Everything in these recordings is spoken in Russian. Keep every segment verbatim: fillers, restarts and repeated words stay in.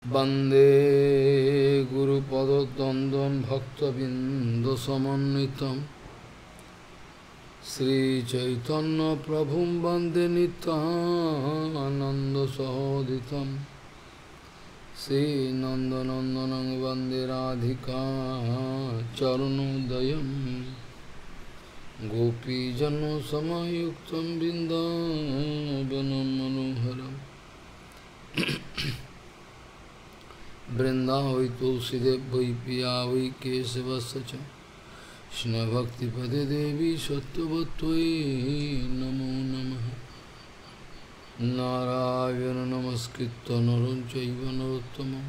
वन्दे गुरुपदद्वन्द्वं भक्तबिन्दुसमन्वितं श्रीचैतन्यप्रभुं वन्दे नित्यानन्दसहोदितं श्रीनन्दनन्दनं वन्दे राधिका चरणोदयं गोपीजनसमायुक्तं बिन्दावनं मनोहरम् वृंदावै तुलसीदेव वै पिया वै केशवस्य च कृष्णभक्तिपदे देवी सत्यवत्त्वयि नमो नमः। नारायण नमस्कृत्य नरं चैव नरोत्तमं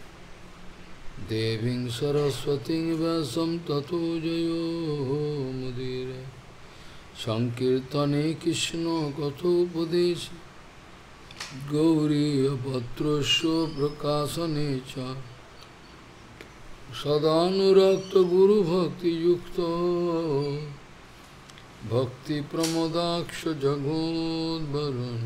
देवीं सरस्वतीं व्यासं ततो जयो मुदीरये। संकीर्तने कृष्ण कथोपदेशे गौरीपत्रस्य प्रकाशने च सदानुरक्त गुरुभक्तियुक्तो भक्तिप्रमोदाक्ष जगोद्वरुन्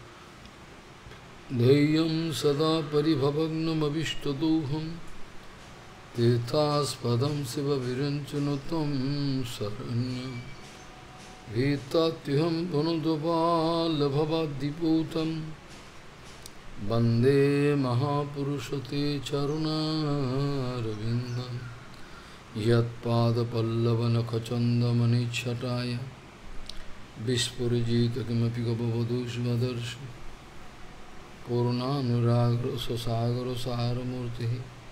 ध्येयं सदा परिभवग्नमभिष्टदोहं तीर्थास्पदं शिवविरञ्चनुतं शरण्यं भीतात्युहं पुनदुपालभवाद्दिपूतं वन्दे महापुरुषते चरुणारविन्दं यत्पादपल्लवनखचन्दमनिच्छटाय विस्फुरिजित किमपि गपवधूष्वदर्श पूर्णानुरागरससागरसारमूर्तिः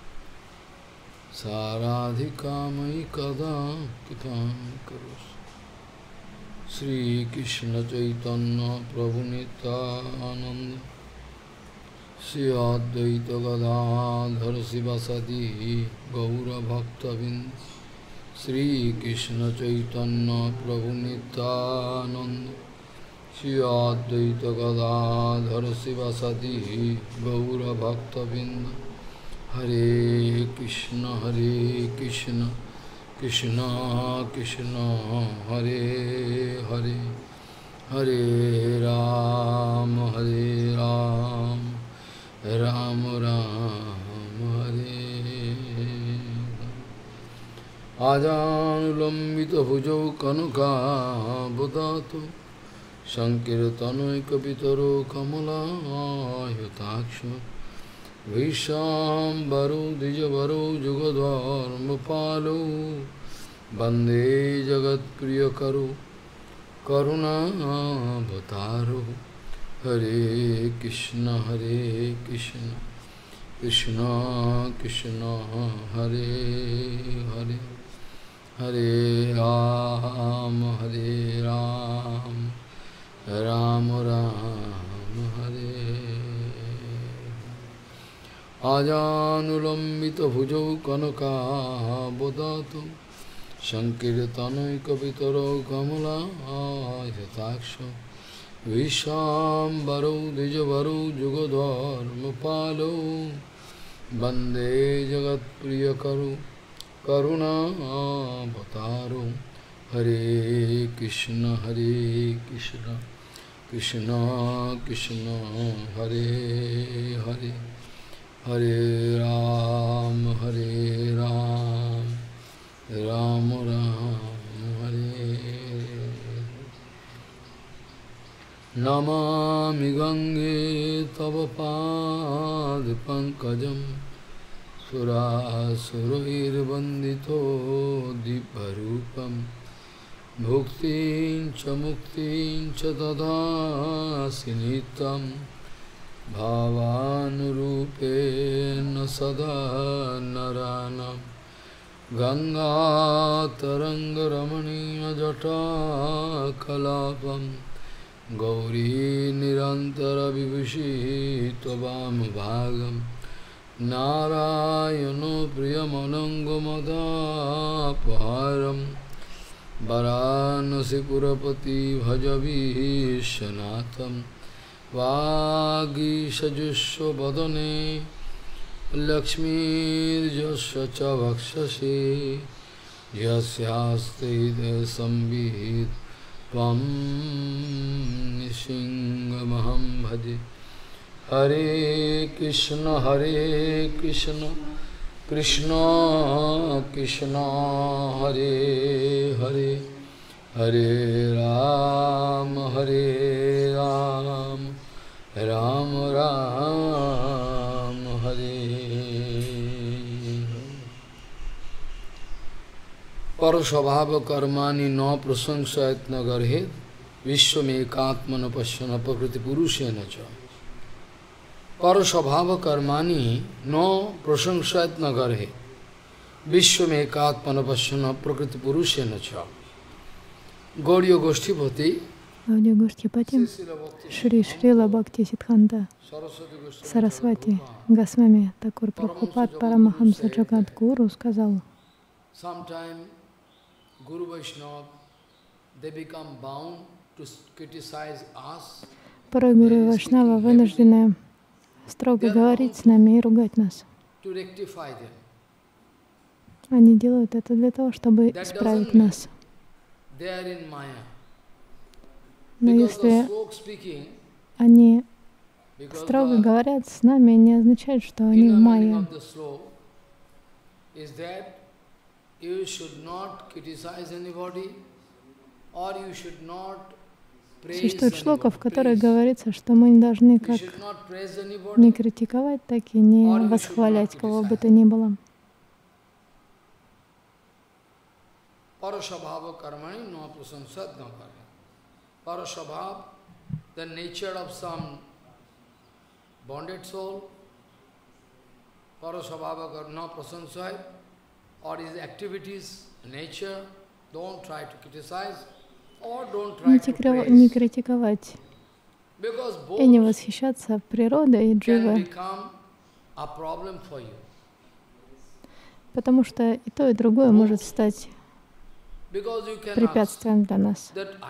साराधिकामयि कदा कृतां करोषि। श्री कृष्ण चैतन्य प्रभु नित्यानंद श्री अद्वैत गदाधर शिवासादि गौरभक्तबिंद। श्री कृष्ण चैतन्य प्रभु नित्यानंद श्री अद्वैत गदाधर शिवासादि गौरभक्तबिंद। हरे कृष्ण हरे कृष्ण कृष्ण कृष्ण हरे हरे हरे राम हरे राम राम राम हरे। आजानुलंबितभुजौ कनकावदातो संकीर्तनैकपितरो कमलायताक्ष विशाम्बरो द्विजवरो जुगधर्मपालो वन्दे जगत्प्रियकरो करुणावतारो। हरे कृष्ण हरे कृष्ण कृष्ण कृष्ण हरे हरे हरे राम हरे राम राम राम हरे। आजानुलंबितभुजौ कनकावदातो संकीर्तनैकपितरो कमलायताक्ष विशाम्बरो द्विजवरो जुगधर्मपालो वन्दे जगत्प्रियकरो करुणावतारो। हरे कृष्ण हरे कृष्ण कृष्ण कृष्ण हरे हरे हरे राम हरे राम राम राम हरे। नमामि गंगे तव पादपङ्कजं सुरासुरैर्वन्दितो दिव्यरूपं भुक्तिं च मुक्तिं च ददासि नित्यं भावानुरूपेण सदा नराणां। गंगातरङ्गरमणीयजटाकलापं गौरी निरन्तरविभूषि त्ववामभागं नारायणो प्रियमनङ्गमदापहारं वाराणसीपुरपति भजवीशनाथं वागीशजुष्वदने लक्ष्मीर्यस्य च वक्षसि यस्यास्ते संवित् त्वं निसिंहमहं भजे। Hare Krishna, Hare Krishna, Krishna Krishna, Hare Hare, Hare Ram, Hare Ram, Ram Ram, Hare. Parasvabhava karmani na prasangsayat nagarhet, Vishwamekatmana pashyana prakriti purushena cha. Parasvabhava karmani no prasangsayat nagarhe, Vishwamekatmana pashyana prakriti purushena cha. Gauriya Goshtipati, Гаудия Гоштипати, Шри Шрила Бхакти Сиддханта Сарасвати Госвами Такур Прабхупад Парамахамса Джагадгуру сказал: порой Гуру и Вайшнава вынуждены строго говорить с нами и ругать нас. Они делают это для того, чтобы исправить нас. Но если они строго говорят с нами, не означает, что они в майя. Существует шлока, в которой говорится, что мы не должны как не критиковать, так и не восхвалять кого бы то ни было. Parasvabhava, the nature of some bonded soul, Parasvabhava no prasansai, or his activities, nature, don't try to criticize, or don't try to praise. Не критиковать и не восхищаться природой и дживой, потому что и то, и другое может стать препятствием для нас.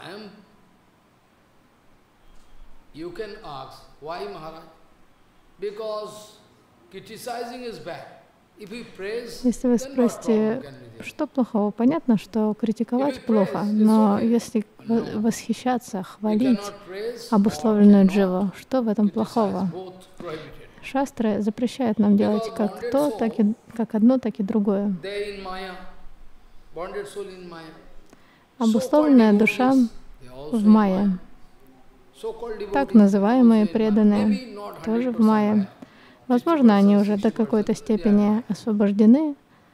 You can ask, why Maharaj? Because criticizing is bad. If we praise, если вы спросите, что плохого, понятно, что критиковать плохо, но если восхищаться, хвалить обусловленную дживу, что в этом плохого? Шастры запрещают нам делать как то, так и как одно, так и другое. Обусловленная душа в майя. Так называемые преданные тоже в майя. Возможно, они уже до какой-то степени освобождены,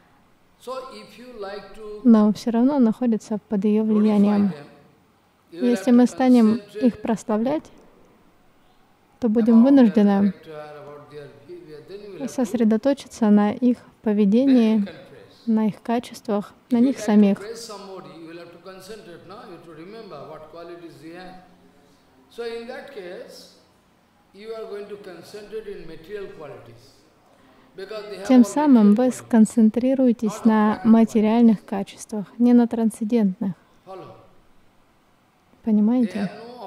но все равно находятся под ее влиянием. Если мы станем их прославлять, то будем вынуждены сосредоточиться на их поведении, на их качествах, на них самих. So in that case, you are going to concentrate in material qualities. Тем самым вы сконцентрируетесь на материальных качествах, не на трансцендентных. Понимаете?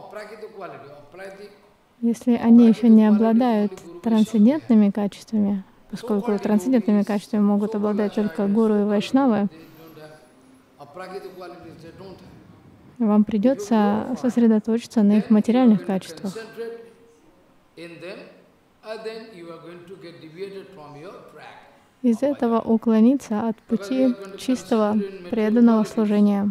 Если они еще не обладают трансцендентными качествами, поскольку трансцендентными качествами могут обладать только гуру и вайшнавы, вам придется сосредоточиться на их материальных качествах. Из этого уклониться от пути чистого преданного служения.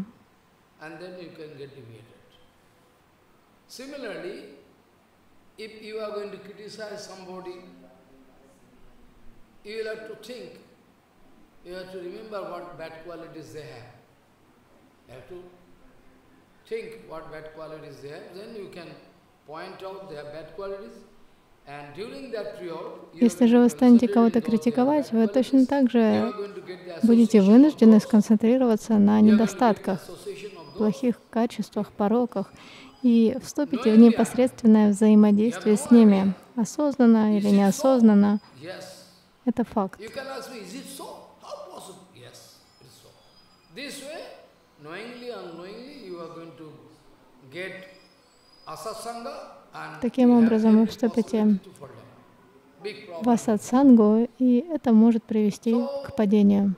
Think what bad qualities they have, then you can point out their bad qualities, and during that period, если же вы станете кого-то критиковать, вы точно так же будете вынуждены сконцентрироваться на недостатках, плохих качествах, пороках, и вступите в непосредственное взаимодействие с ними, осознанно или неосознанно. Это факт. Таким образом, вы вступите в асатсангу, и это может привести к падению.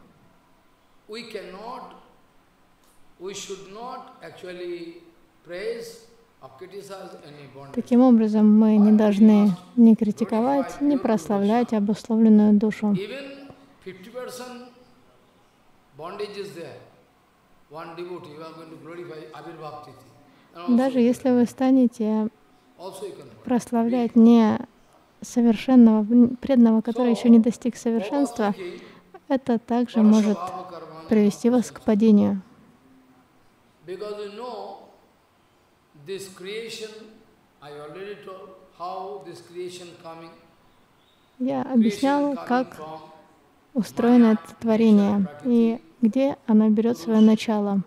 Таким образом, мы не должны не критиковать, не прославлять обусловленную душу. Даже если вы станете прославлять не совершенного преданного, который еще не достиг совершенства, это также может привести вас к падению. Я объяснял, как устроено это творение и где оно берет свое начало.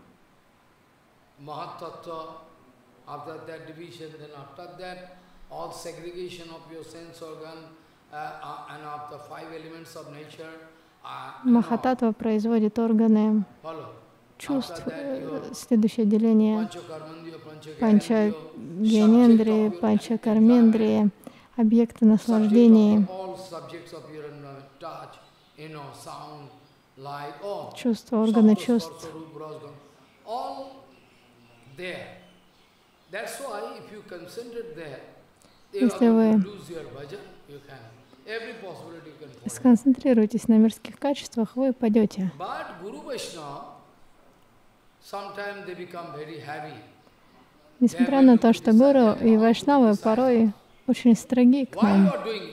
Махататтва производит органы чувств, следующее деление панча гьянендрии, панча кармендрии, объекты наслаждений, чувства, органы чувств. Если вы сконцентрируетесь на мирских качествах, вы падете. Несмотря на то, что гуру и вайшнавы порой очень строги к нам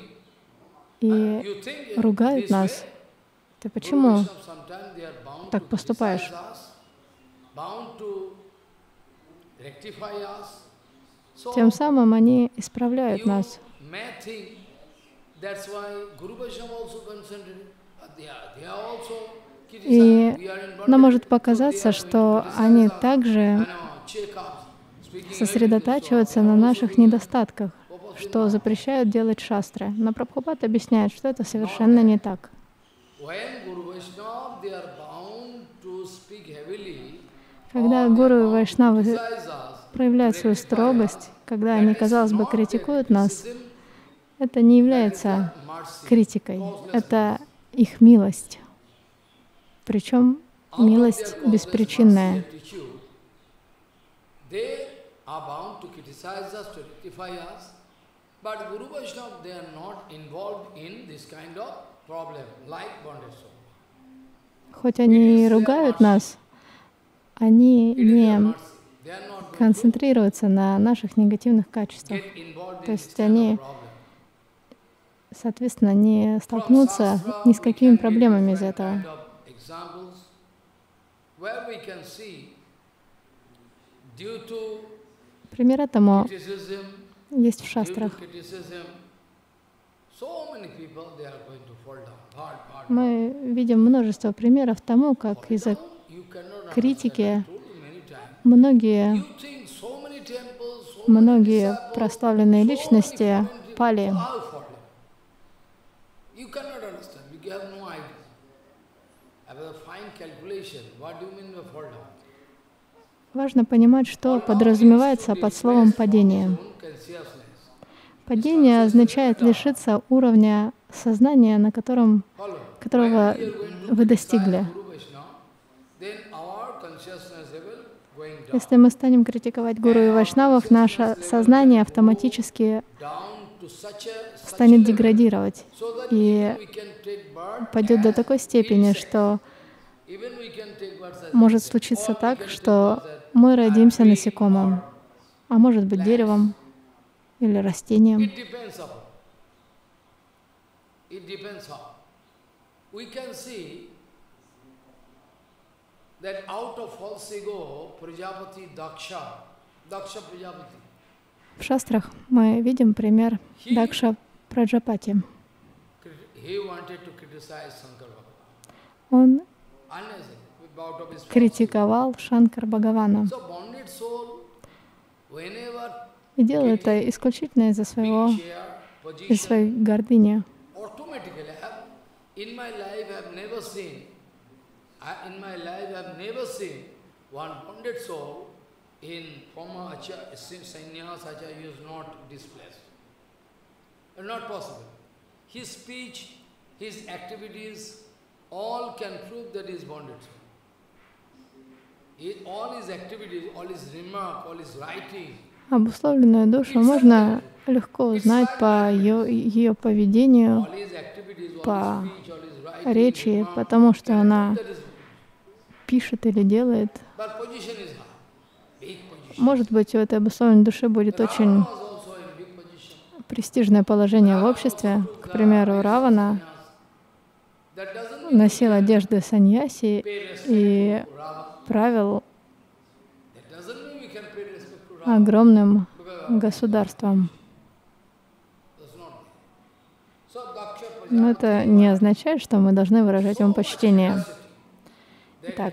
и ругают нас, ты почему так поступаешь? Тем самым они исправляют нас. И нам может показаться, что они также сосредотачиваются на наших недостатках, что запрещают делать шастры. Но Прабхупад объясняет, что это совершенно не так. Когда гуру и вайшнавы проявляют свою строгость, когда они, казалось бы, критикуют нас, это не является критикой, это их милость. Причем милость беспричинная. Хоть они и ругают нас, они не концентрируются на наших негативных качествах. То есть они, соответственно, не столкнутся ни с какими проблемами из этого. Пример этому есть в шастрах. Мы видим множество примеров тому, как из-за критики многие, многие прославленные личности пали. Важно понимать, что подразумевается под словом «падение». Падение означает лишиться уровня сознания, на котором, которого вы достигли. Если мы станем критиковать гуру и вайшнавов, наше сознание автоматически станет деградировать и пойдет до такой степени, что может случиться так, что мы родимся насекомым, а может быть деревом или растением. В шастрах мы видим пример Дакша Праджапати. Он критиковал Шанкар Бхагавана и делал это исключительно из-за своего, из своей гордыни. In my life, I have never seen one bonded soul in former acharya, sannyas acharya is not displaced. Not possible. His speech, his activities, all can prove that he is bonded soul. He, all his activities, all his remark, all his writing, Обусловленную душу можно легко узнать по ее, ее поведению, по речи, потому что она пишет или делает. Может быть, у этой обусловленной души будет очень престижное положение в обществе. К примеру, Равана носил одежды саньяси и правил огромным государством. Но это не означает, что мы должны выражать ему почтение. Итак,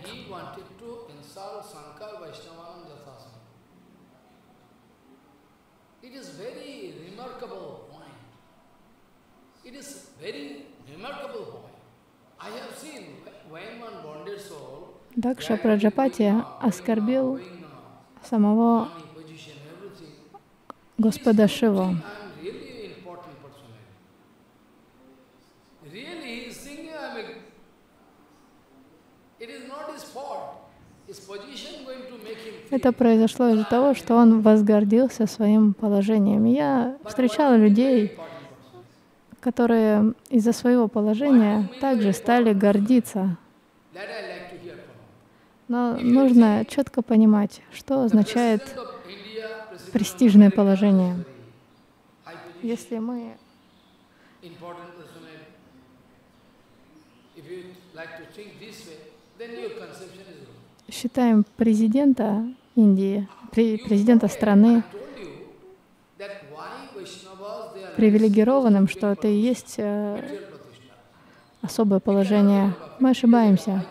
Дакша Праджапати оскорбил самого Господа Шиву. Это произошло из-за того, что он возгордился своим положением. Я встречала людей, которые из-за своего положения также стали гордиться. Но нужно четко понимать, что означает престижное положение. Если мы считаем президента Индии, президента страны привилегированным, что это и есть особое положение, мы ошибаемся.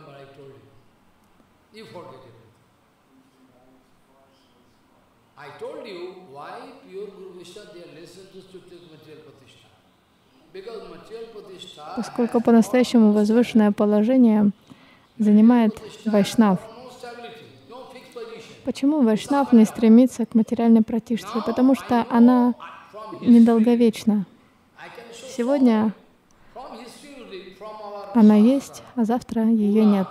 Поскольку по-настоящему возвышенное положение занимает вайшнав. Почему вайшнав не стремится к материальной пратиштхе? Потому что она недолговечна. Сегодня она есть, а завтра ее нет.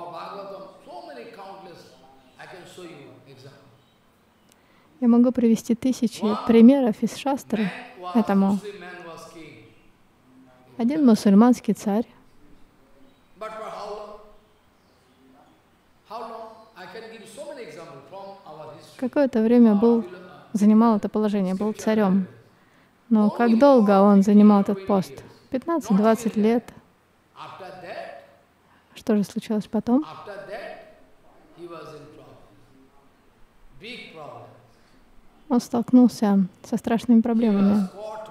Я могу привести тысячи примеров из шастры этому. Один мусульманский царь какое-то время был, занимал это положение, был царем. Но как долго он занимал этот пост? пятнадцать-двадцать лет. Что же случилось потом? Он столкнулся со страшными проблемами.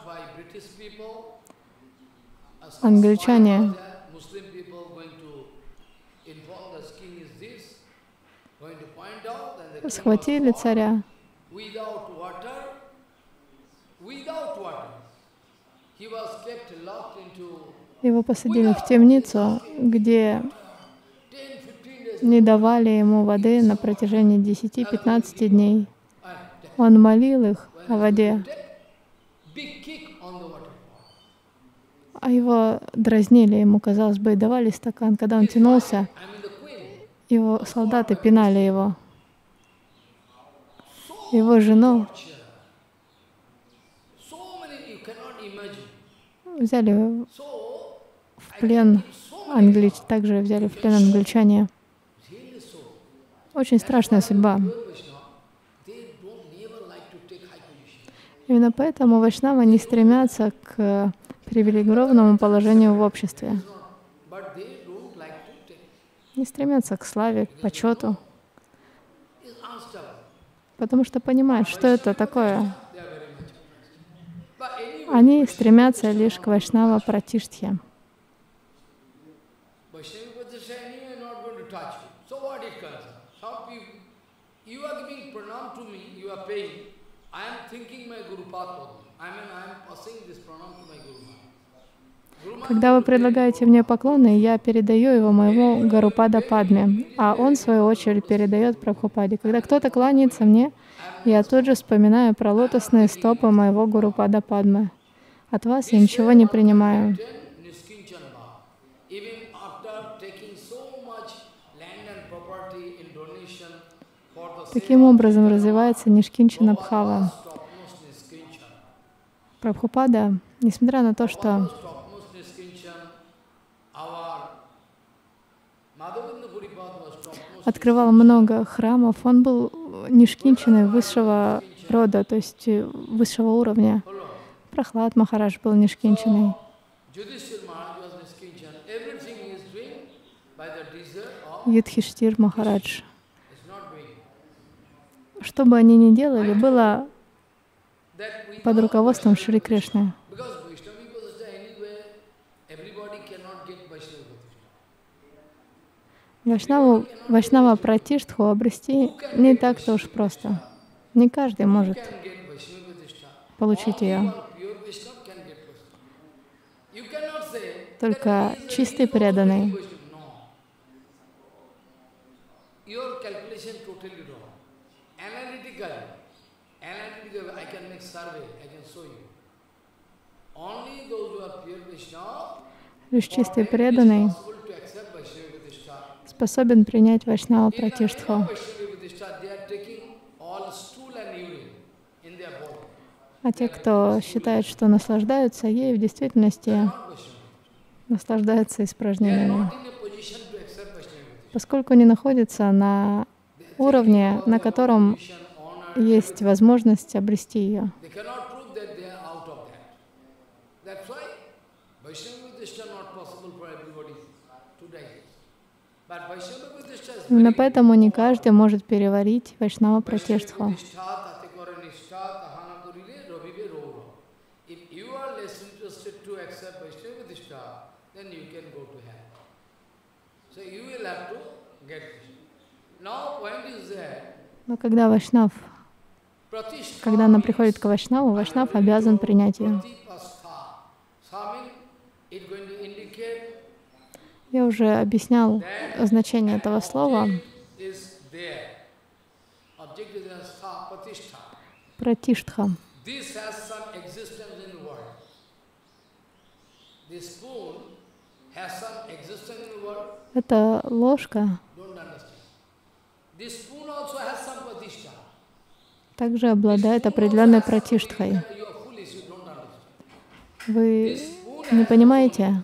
Англичане схватили царя. Его посадили в темницу, где не давали ему воды на протяжении десяти-пятнадцати дней. Он молил их о воде, а его дразнили, ему, казалось бы, и давали стакан. Когда он тянулся, его солдаты пинали его. Его жену взяли в плен англич... также взяли в плен англичане. Очень страшная судьба. Именно поэтому вайшнавы не стремятся к привилегированному положению в обществе. Не стремятся к славе, к почету, потому что понимают, что это такое. Они стремятся лишь к вайшнава пратиштхе. Когда вы предлагаете мне поклоны, я передаю его моему Гарупада Падме, а он, в свою очередь, передает Прабхупаде. Когда кто-то кланяется мне, я тут же вспоминаю про лотосные стопы моего Гурупада Падмы. От вас я ничего не принимаю. Таким образом развивается Нишкинчана Бхава. Прабхупада, несмотря на то, что открывал много храмов, он был Нишкинчаной высшего рода, то есть высшего уровня. Прахлад Махарадж был Нишкинчаной. Юдхиштир Махарадж. Что бы они ни делали, было под руководством Шри Кришны. Вайшнаву, Вайшнава Пратиштху обрести не так-то уж просто. Не каждый может получить ее. Только чистый преданный. Лишь чистый преданный способен принять Вайшнава Пратиштху. А те, кто считает, что наслаждаются ей, в действительности наслаждаются испражнениями, поскольку не находятся на уровне, на котором есть возможность обрести ее. Именно поэтому не каждый может переварить Вайшнава Пратиштху. Но когда Вайшнав, когда она приходит к Вайшнаву, Вайшнав обязан принять ее. Я уже объяснял значение этого слова. Пратиштха. Эта ложка также обладает определенной пратиштхой. Вы не понимаете?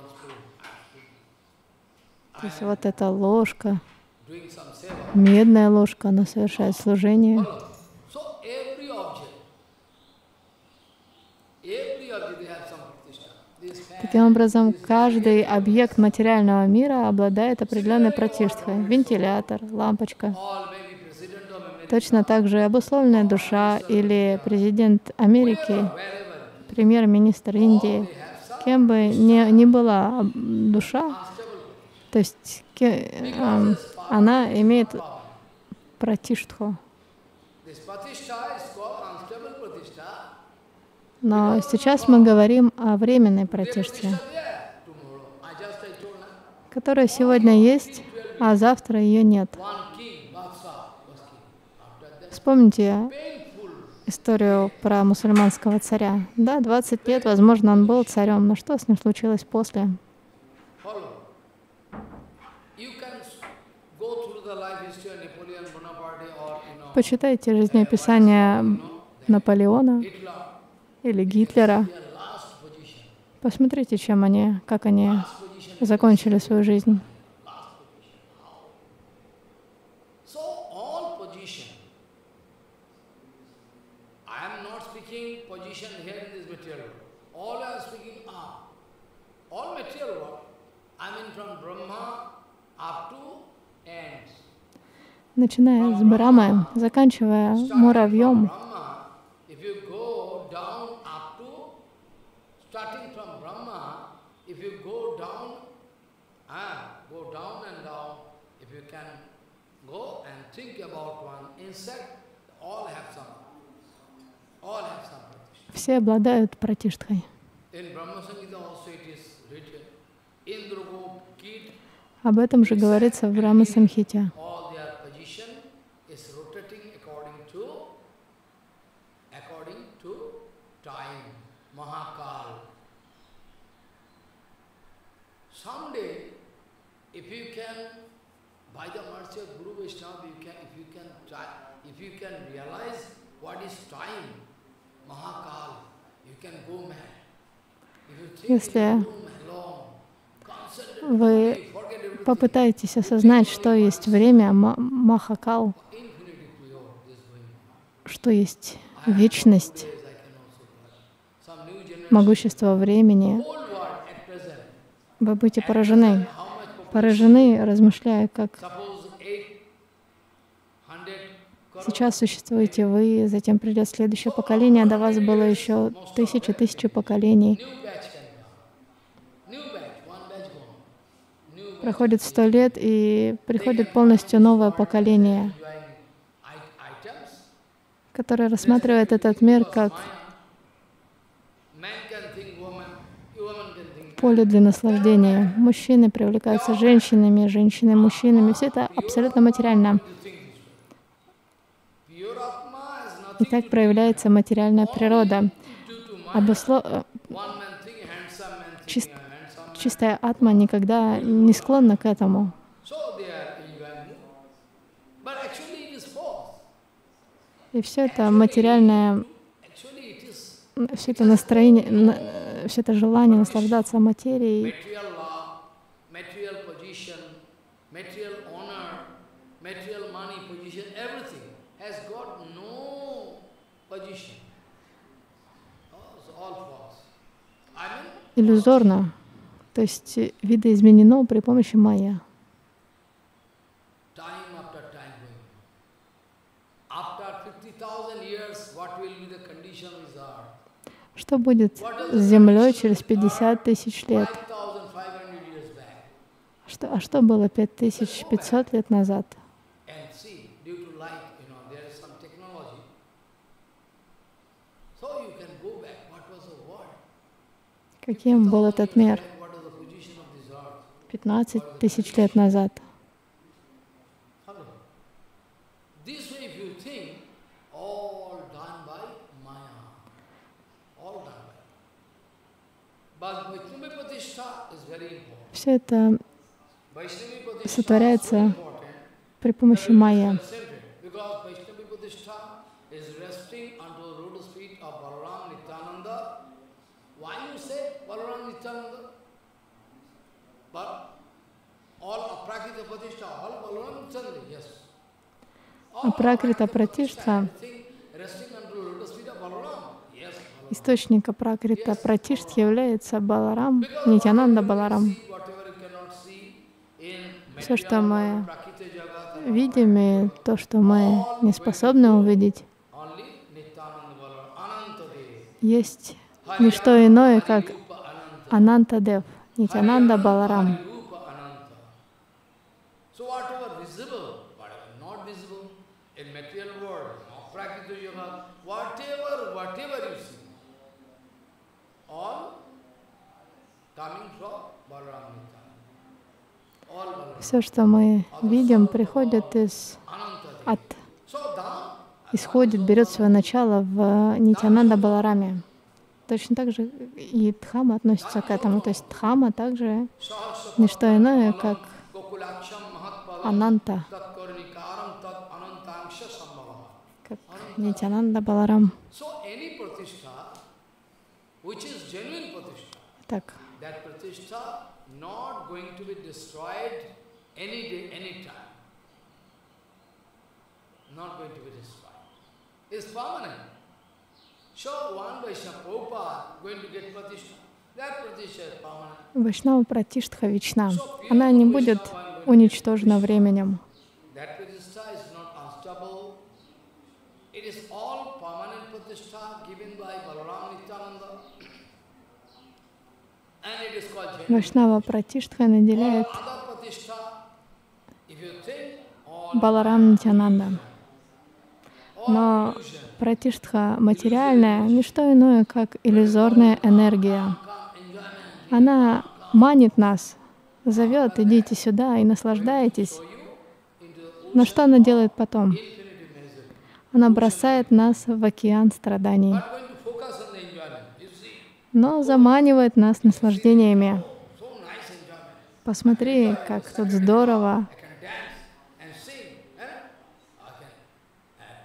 То есть вот эта ложка, медная ложка, она совершает служение. Таким образом, каждый объект материального мира обладает определенной пратиштхой. Вентилятор, лампочка. Точно так же обусловленная душа или президент Америки, премьер-министр Индии, кем бы ни, ни была душа, то есть э, она имеет пратиштху. Но сейчас мы говорим о временной пратиштхе, которая сегодня есть, а завтра ее нет. Вспомните историю про мусульманского царя. Да, двадцать лет, возможно, он был царем, но что с ним случилось после? Почитайте жизнеописание Наполеона или Гитлера. Посмотрите, чем они, как они закончили свою жизнь. Начиная с Брамы, заканчивая муравьем, все обладают пратиштхой. Об этом же говорится в Брахма-самхите. Если вы попытаетесь осознать, что есть время Махакал, что есть вечность, могущество времени, вы будете поражены, поражены, размышляя, как сейчас существуете вы, затем придет следующее поколение, до вас было еще тысячи, тысячи поколений. Проходит сто лет, и приходит полностью новое поколение, которое рассматривает этот мир как поле для наслаждения. Мужчины привлекаются женщинами, женщины мужчинами. Все это абсолютно материально. И так проявляется материальная природа. Обусло... Чист... Чистая атма никогда не склонна к этому. И все это материальное, все это настроение, все это желание наслаждаться материей, иллюзорно, то есть видоизменено при помощи майя. Что будет с Землей через пятьдесят тысяч лет? Что, а что было пять тысяч пятьсот лет назад? Каким был этот мир пятнадцать тысяч лет назад? Все это сотворяется при помощи майя. Апракрита Пратиштха, источник Апракрита Пратиштхи является Баларам, Нитьянанда Баларам. Все, что мы видим, и то, что мы не способны увидеть, есть не что иное, как Анантадев, Нитьянанда Баларам. Все, что мы видим, приходит из, от, исходит, берет свое начало в Нитьянанда Балараме. Точно так же и Дхама относится к этому. То есть Дхама также не что иное, как Ананта, как Нитьянанда Баларам. Так. Вайшнава Пратиштха вечна. Она не будет уничтожена временем. Вайшнава Пратиштха наделяет Баларам Нитьянанда. Но Пратиштха материальная — не что иное, как иллюзорная энергия. Она манит нас, зовет: идите сюда и наслаждайтесь. Но что она делает потом? Она бросает нас в океан страданий, но заманивает нас наслаждениями. Посмотри, как тут здорово.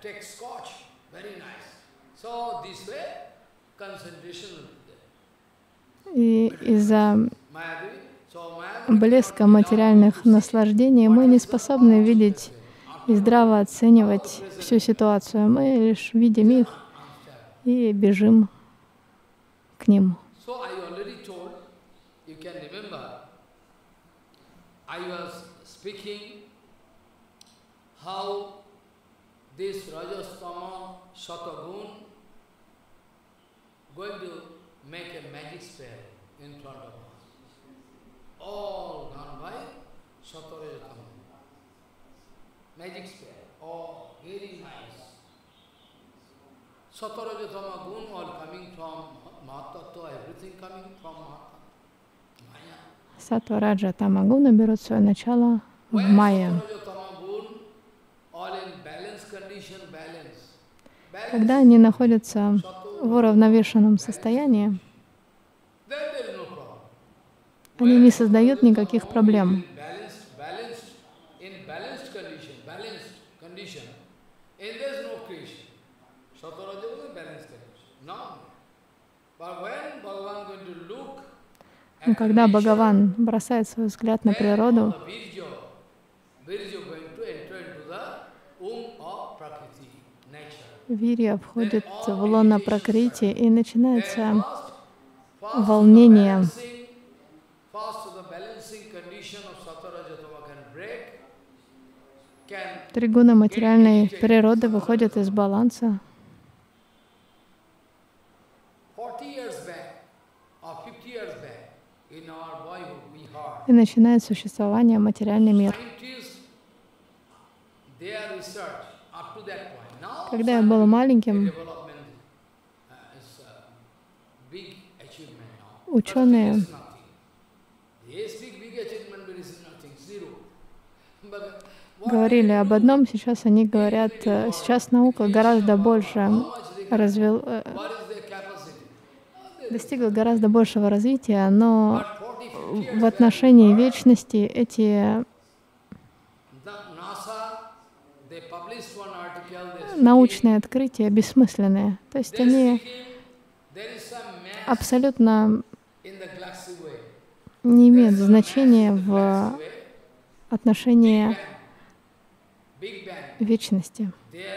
take scotch, very nice. So this way, concentration will be there. И из-за Mayadvi, so Mayadvi блеска материальных наслаждений мы не способны видеть и здраво оценивать всю ситуацию. Мы лишь видим их и бежим к ним. So I already told, you can remember, I was speaking how this Rajastama Shatagun going to make a magic spell in front of us. All done by Shatarajatama. Magic spell, all very nice. Shatarajatama Gun all coming from Mahatattva, everything coming from Mahatattva. Maya. Саттва, Раджа, Тама, Гуна берут свое начало в майя. Когда они находятся в уравновешенном состоянии, они не создают никаких проблем. Но когда Бхагаван бросает свой взгляд на природу, Вирья входит в лоно Пракрити, и начинается волнение. Тригуна материальной природы выходят из баланса. И начинает существование материальный мир. Когда я был маленьким, ученые говорили об одном, сейчас они говорят, сейчас наука гораздо больше развил, достигла гораздо большего развития, но в отношении вечности эти научные открытия бессмысленные. То есть они абсолютно не имеют значения в отношении вечности.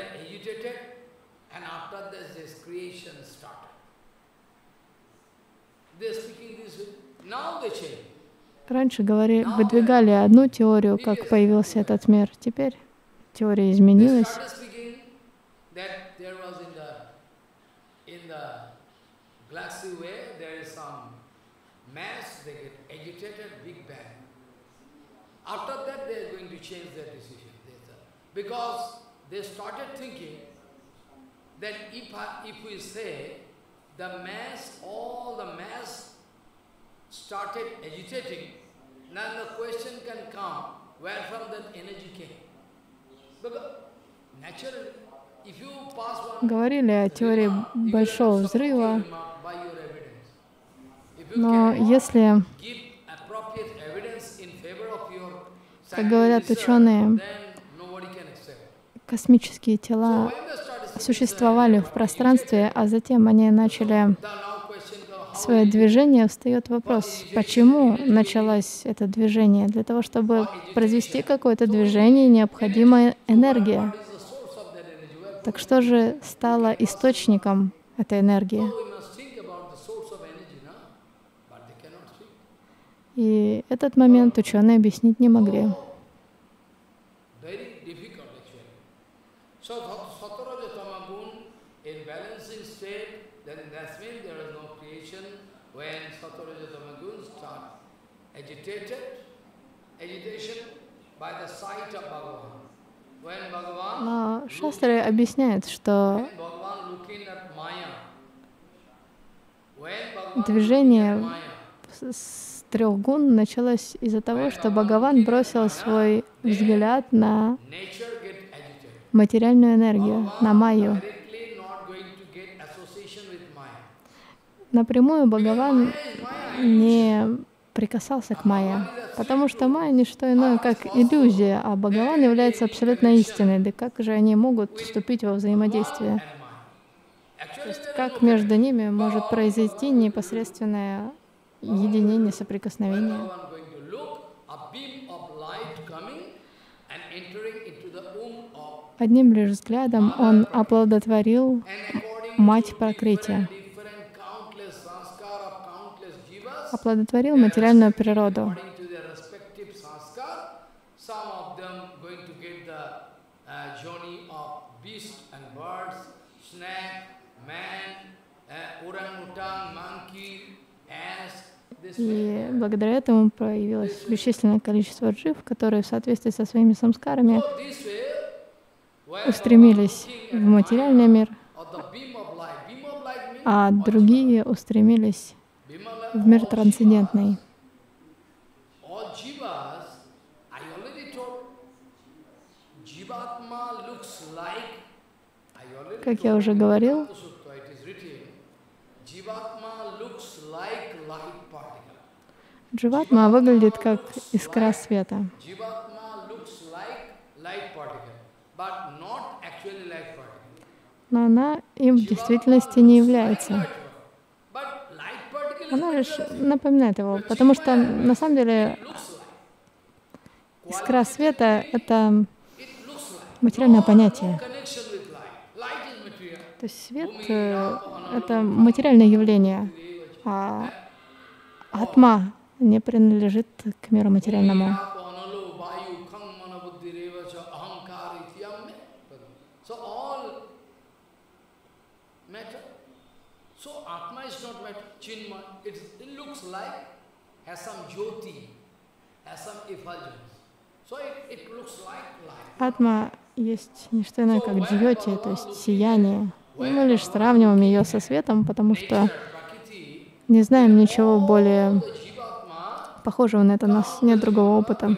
Раньше говорили, выдвигали одну теорию, как появился этот мир. Теперь теория изменилась. Started agitating, now the question can come, where from that energy came? Because naturally, if you pass one... Говорили о теории большого взрыва, но если, как говорят ученые, космические тела существовали в пространстве, а затем они начали свое движение, встает вопрос, почему началось это движение? Для того, чтобы произвести какое-то движение, необходима энергия. Так что же стало источником этой энергии? И этот момент ученые объяснить не могли. Но шастры объясняют, что движение с трех гун началось из-за того, что Бхагаван бросил свой взгляд на материальную энергию, на майю. Напрямую Бхагаван не прикасался к майя, потому что майя — не что иное, как иллюзия, а Бхагаван является абсолютной истиной. Да как же они могут вступить во взаимодействие? То есть как между ними может произойти непосредственное единение, соприкосновение? Одним лишь взглядом он оплодотворил мать Пракрити, оплодотворил материальную природу. И благодаря этому появилось бесчисленное количество джив, которые в соответствии со своими самскарами устремились в материальный мир, а другие устремились в мир трансцендентный. Как я уже говорил, дживатма выглядит как искра света. Но она им в действительности не является. Она лишь напоминает его, потому что на самом деле искра света — это материальное понятие. То есть свет — это материальное явление, а атма не принадлежит к миру материальному. Атма есть не что иное, как джьоти, то есть сияние. И мы лишь сравниваем ее со светом, потому что не знаем ничего более похожего на это, у нас нет другого опыта.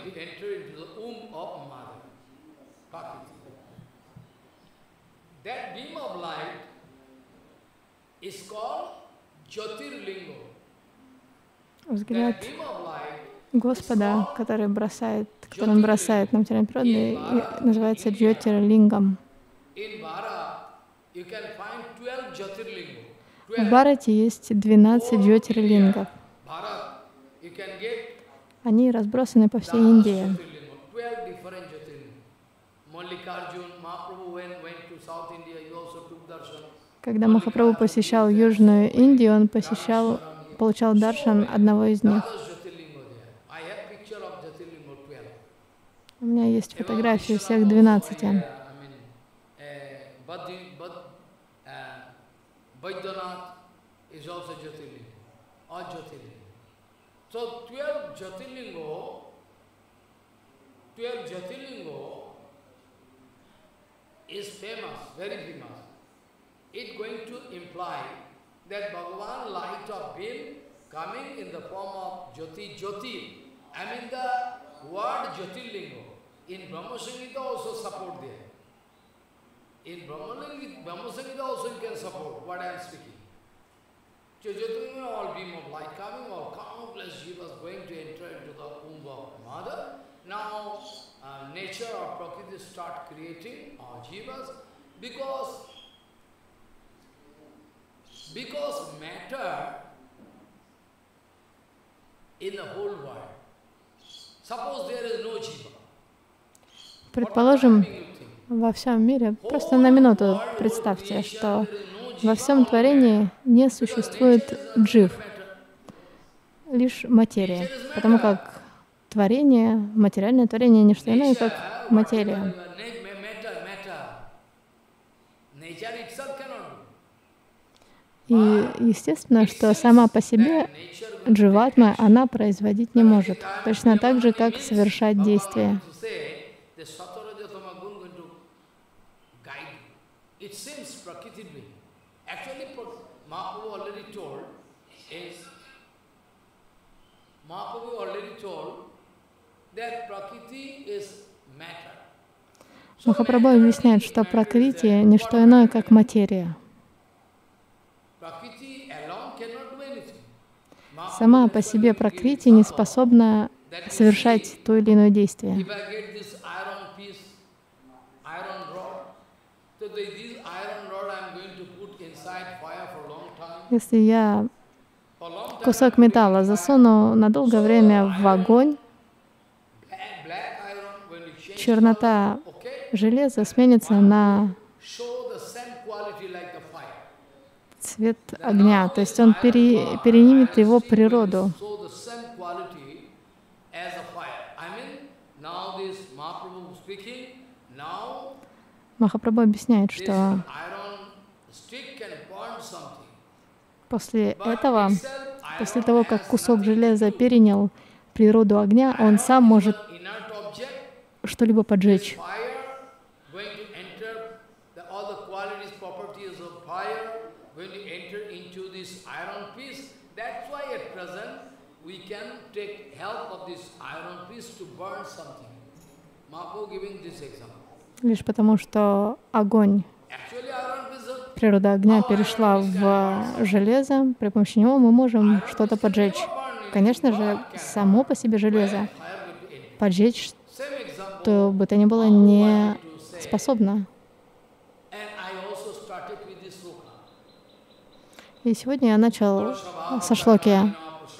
Взгляд Господа, который бросает, который он бросает на материальную природу, называется джьотирлингам. В Бхарате есть двенадцать джьотирлингов. Они разбросаны по всей Индии. Когда Махапрабху посещал Южную Индию, он посещал, получал даршан одного из них. У меня есть фотографии всех двенадцати. So twelve Jyotirlingo, twelve Jyotirlingo is famous, very famous. It's going to imply that Bhagavan light of beam coming in the form of Jyoti, Jyoti. I mean the word Jyotirlingo. In Brahma Samhita also support there. In Brahma Samhita also you can support what I am speaking. Jyotirlinga, all beam of light coming, all countless jivas going to enter into the womb of mother. Now, uh, nature or Prakriti start creating all jivas because, because matter in the whole world. Suppose there is no jiva. Предположим, во всем мире, просто на минуту представьте, что во всем творении не существует джив, лишь материя, потому как творение, материальное творение, не что иное, как материя. И естественно, что сама по себе дживатма она производить не может, точно так же, как совершать действия. Mahaprabhu already told is Mahaprabhu already told that Prakriti is matter. Махапрабху объясняет, что Пракрити не что иное, как материя. Сама по себе пракрити не способна совершать то или иное действие. Если я кусок металла засуну на долгое время в огонь, чернота железа сменится на цвет огня, то есть он пере, перенимет его природу. Махапрабху объясняет, что после этого, после того, как кусок железа перенял природу огня, он сам может что-либо поджечь. Лишь потому, что огонь, природа огня перешла в железо, при помощи него мы можем что-то поджечь. Конечно же, само по себе железо поджечь, то бы то ни было, не способно. И сегодня я начал со шлоки,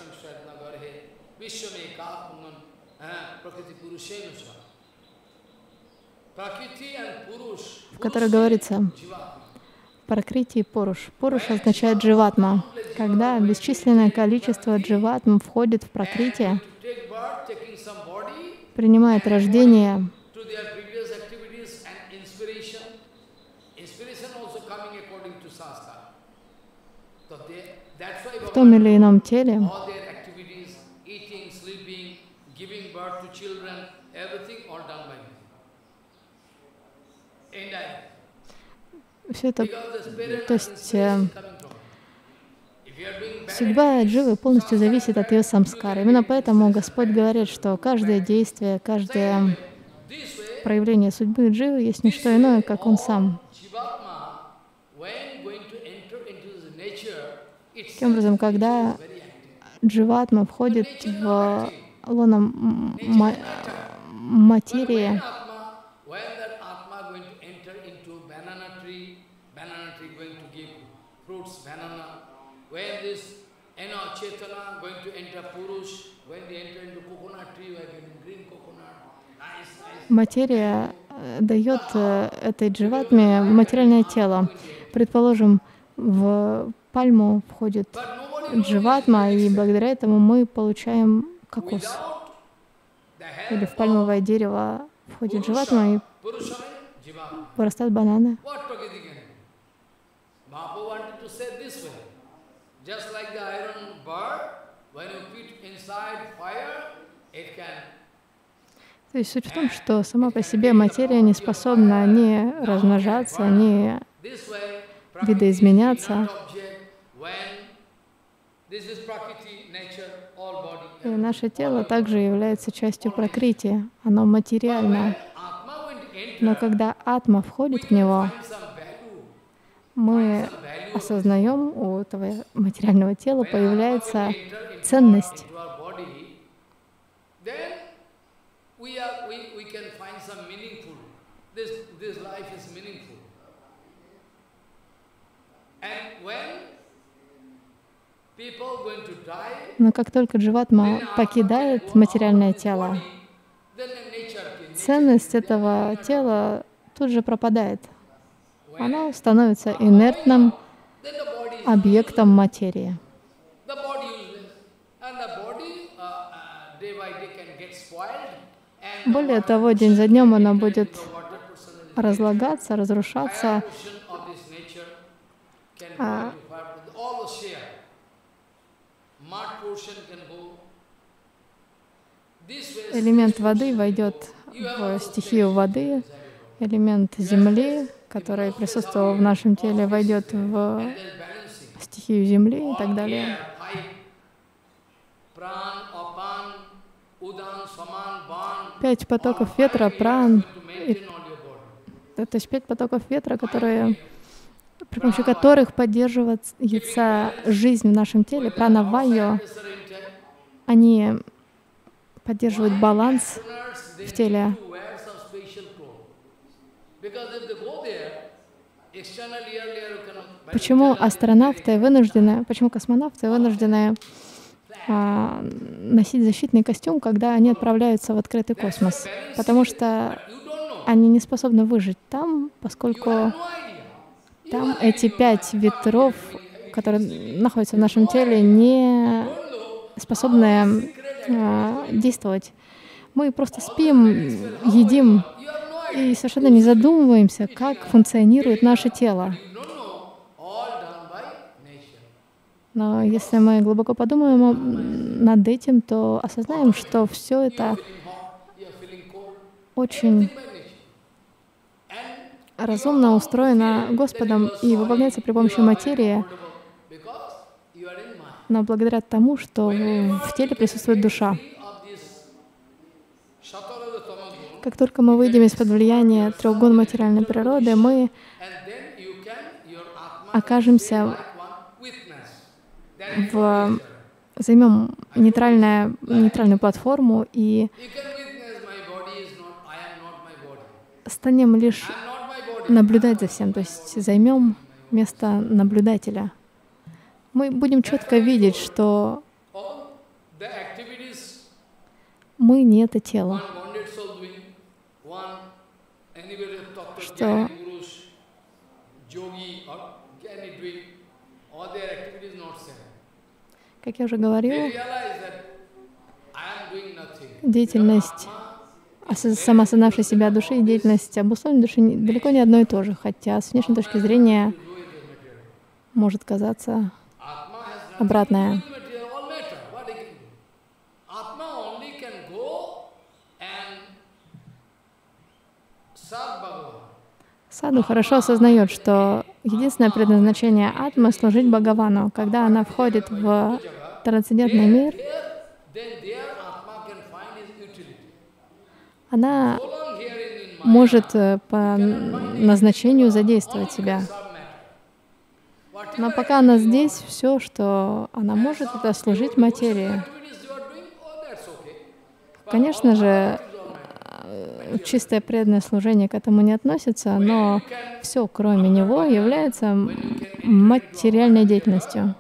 в которой говорится «Пракрити и Пуруш». Пуруш означает дживатма. Когда бесчисленное количество дживатм входит в пракрити, принимает рождение, в том или ином теле, все это, то есть э, судьба дживы полностью зависит от ее самскара. Именно поэтому Господь говорит, что каждое действие, каждое проявление судьбы дживы есть не что иное, как он сам. Таким образом, когда дживатма входит в лоно материи, материя дает этой дживатме материальное тело. Предположим, в пальму входит дживатма, и благодаря этому мы получаем кокос. Или в пальмовое дерево входит дживатма, и вырастают бананы. То есть суть в том, что сама по себе материя не способна ни размножаться, ни видоизменяться. И наше тело также является частью пракрити, оно материально. Но когда атма входит в него, мы осознаем, у этого материального тела появляется ценность. Но как только дживатма покидает материальное тело, ценность этого тела тут же пропадает. Оно становится инертным объектом материи. Более того, день за днем оно будет разлагаться, разрушаться. А элемент воды войдет в стихию воды, элемент земли, который присутствовал в нашем теле, войдет в стихию земли и так далее. Пять потоков ветра, пран, и, то есть пять потоков ветра, которые, при помощи которых поддерживается жизнь в нашем теле, прана вайо, они поддерживают баланс в теле. Почему астронавты вынуждены, почему космонавты вынуждены а, носить защитный костюм, когда они отправляются в открытый космос? Потому что они не способны выжить там, поскольку там эти пять ветров, которые находятся в нашем теле, не способны а, действовать. Мы просто спим, едим и совершенно не задумываемся, как функционирует наше тело. Но если мы глубоко подумаем над этим, то осознаем, что все это очень разумно устроено Господом и выполняется при помощи материи, но благодаря тому, что в теле присутствует душа. Как только мы выйдем из-под влияния трех гун материальной природы, мы окажемся в займем нейтральную, нейтральную платформу и станем лишь наблюдать за всем, то есть займем место наблюдателя. Мы будем четко видеть, что мы не это тело, что как я уже говорил, деятельность самоосознавшей себя души и деятельность обусловленной души далеко не одно и то же, хотя с внешней точки зрения может казаться обратное. Саду хорошо осознает, что единственное предназначение атмы — служить Бхагавану. Когда она входит в трансцендентный мир, она может по назначению задействовать себя. Но пока она здесь, все, что она может, это служить материи. Конечно же, чистое преданное служение к этому не относится, но все, кроме него, является материальной деятельностью,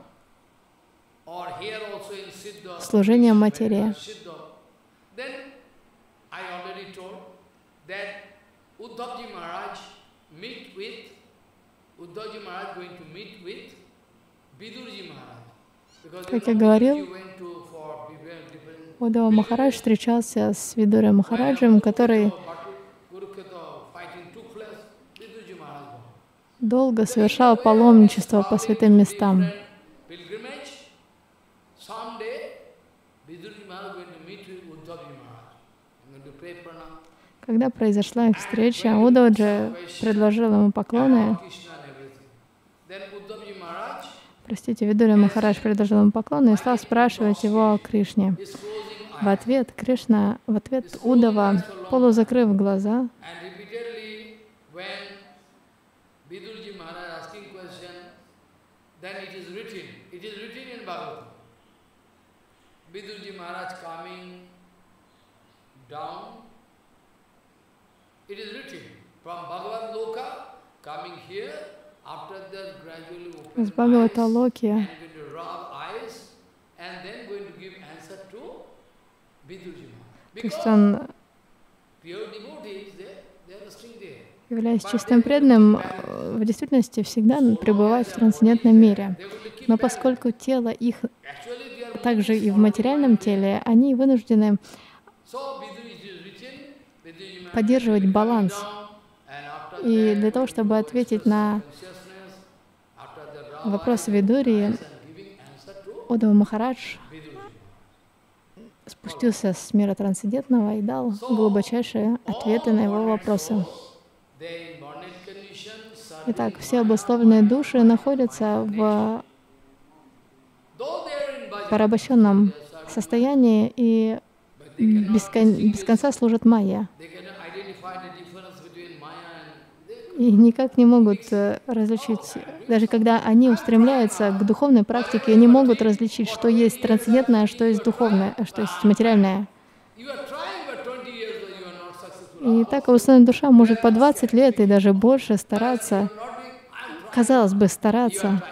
служением материи. Как я говорил, Уддава Махарадж встречался с Видурой Махараджем, который долго совершал паломничество по святым местам. Когда произошла их встреча, Уддаваджи предложил ему поклоны. Простите, Видура Махарадж предложил ему поклоны и стал спрашивать его о Кришне. В ответ Кришна, в ответ Уддава, полузакрыв глаза, с Бхагавата-локи то есть он, являясь чистым преданным, в действительности всегда пребывает в трансцендентном мире. Но поскольку тело их также и в материальном теле, они вынуждены поддерживать баланс. И для того, чтобы ответить на вопрос Видури, Уддава Махарадж спустился с мира трансцендентного и дал глубочайшие ответы на его вопросы. Итак, все обусловленные души находятся в порабощенном состоянии и без, кон без конца служат майя. и никак не могут различить, даже когда они устремляются к духовной практике, они могут различить, что есть трансцендентное, а что есть духовное, а что есть материальное. И так обусловленная душа может по двадцать лет и даже больше стараться, казалось бы, стараться,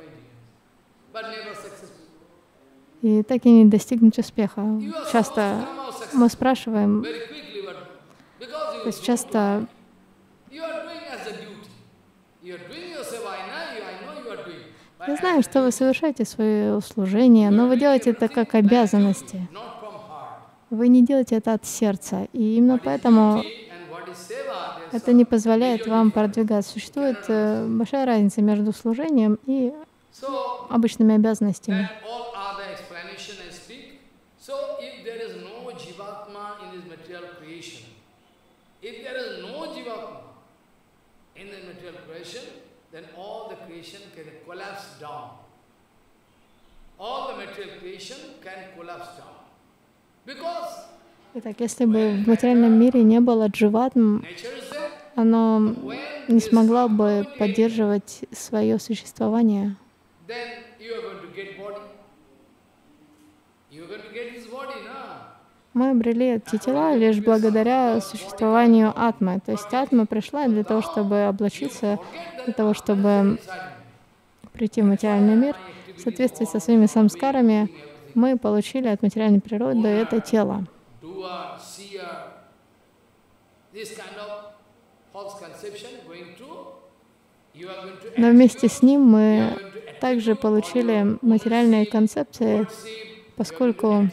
и так и не достигнуть успеха. Часто мы спрашиваем, то есть часто я знаю, что вы совершаете свое служение, но вы делаете это как обязанности. Вы не делаете это от сердца, и именно поэтому это не позволяет вам продвигаться. Существует э, большая разница между служением и обычными обязанностями. Then all the creation can collapse down. All the material creation can collapse down. Because Итак, если бы в материальном мире не было дживатм, оно не смогло бы поддерживать свое существование. then you are going to get body. You are going to get this body, no? Мы обрели эти тела лишь благодаря существованию атмы. То есть атма пришла для того, чтобы облачиться, для того, чтобы прийти в материальный мир. В соответствии со своими самскарами мы получили от материальной природы это тело. Но вместе с ним мы также получили материальные концепции, поскольку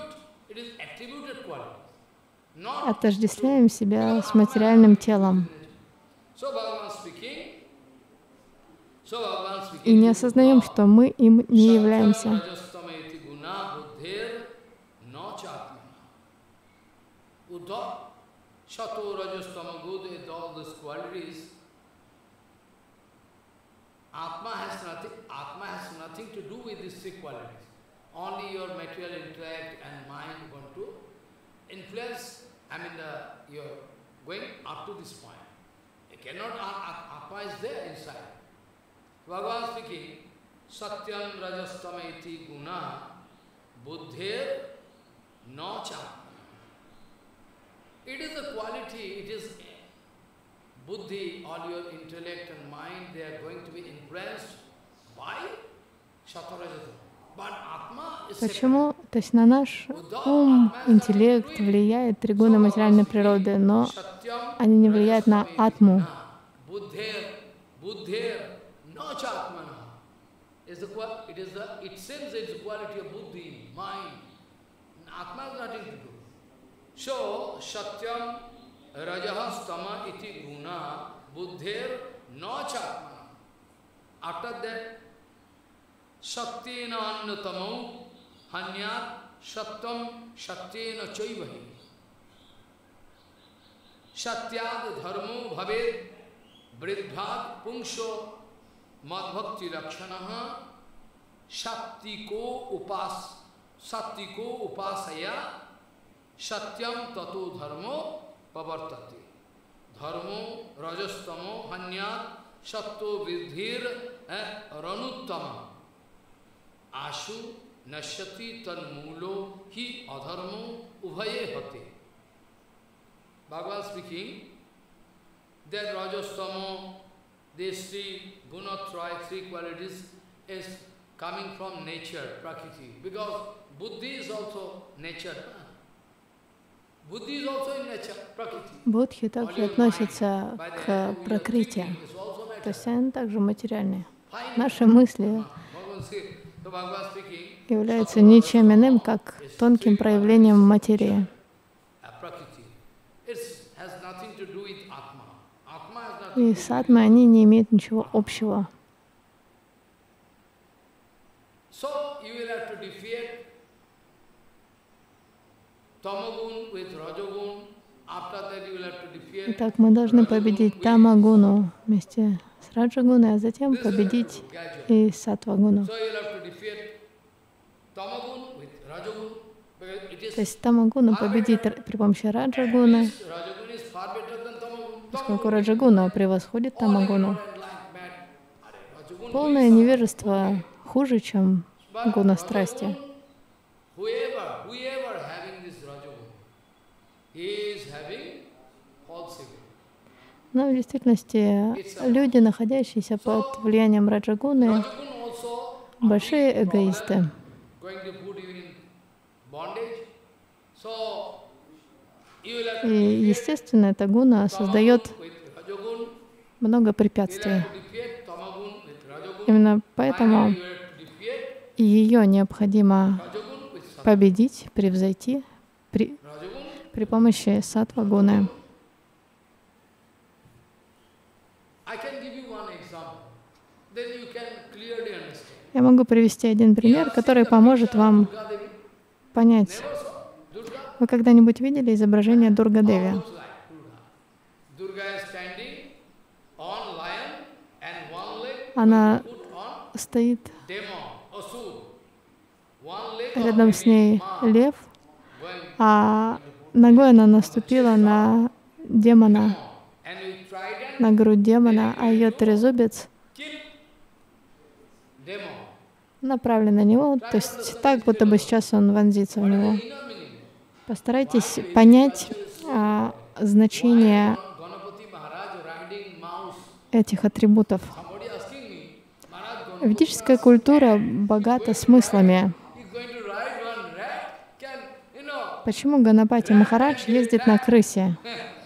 отождествляем себя с материальным телом и не осознаем, что мы им не являемся. I mean, uh, you're going up to this point. You cannot, Atma is there inside. Bhagavan speaking, Satyam Rajastamaiti Guna Buddhir Nocha. It is a quality, it is Buddhi, all your intellect and mind, they are going to be influenced by Satyarajastama. Почему? То есть на наш ум, интеллект влияет три гуна материальной природы, но они не влияют на атму. Shaktena annatamo hanyat sattam shaktena chaivahi. Satyad dharmo bhaved vridbhat pungsho madbhakti lakshanaha sattiko upas sattiko upasaya satyam tato dharmo pavartati. Dharmo rajastamo hanyat satto vidhir ranuttama. Ashu nashyati tanmulo hi adharmo ubhaye hate. Bhagavan speaking that Rajastamo, these three gunatraya, three qualities is coming from nature, prakriti. Because Buddhi is also nature. Buddhi is also in nature, prakriti. Будхи также относятся к пракрити, то есть они также материальные. Наши мысли являются ничем иным, как тонким проявлением материи. И с атмой они не имеют ничего общего. Итак, мы должны победить тамагуну вместе с раджагуной, а затем победить и сатвагуну. То есть тамагуну победить при помощи раджагуны, поскольку раджагуна превосходит тамагуну. Полное невежество хуже, чем гуна страсти. Но в действительности люди, находящиеся под влиянием раджагуны, большие эгоисты. И, естественно, эта гуна создает много препятствий. Именно поэтому ее необходимо победить, превзойти при, при помощи саттва-гуны. Я могу привести один пример, который поможет вам понять. Вы когда-нибудь видели изображение Дурга-деви? Она стоит, рядом с ней лев, а ногой она наступила на демона, на грудь демона, а ее трезубец направлен на него, то есть так, будто бы сейчас он вонзится в него. Постарайтесь понять а, значение этих атрибутов. Ведическая культура богата смыслами. Почему Ганапати Махарадж ездит на крысе?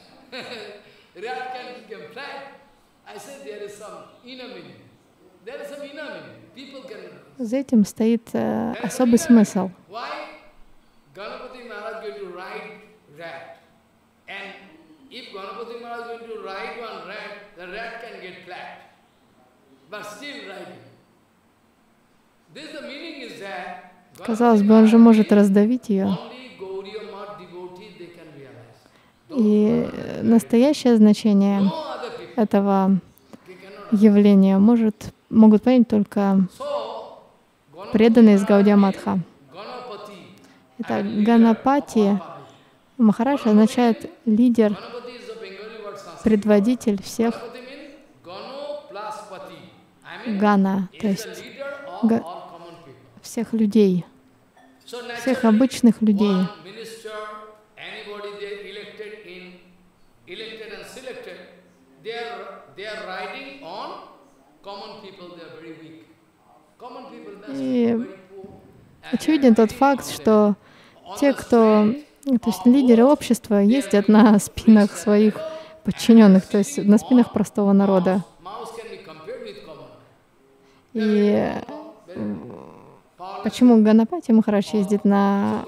За этим стоит э, особый смысл. Казалось бы, он же может раздавить ее. И настоящее значение этого явления может, могут понять только преданные из Гаудия Матха. Это Ганапати Махарадж означает лидер, предводитель всех Гана, то есть га, всех людей, всех обычных людей. И очевиден тот факт, что те, кто, то есть лидеры общества, ездят на спинах своих подчиненных, то есть на спинах простого народа. И почему Ганапати Махарадж ездит на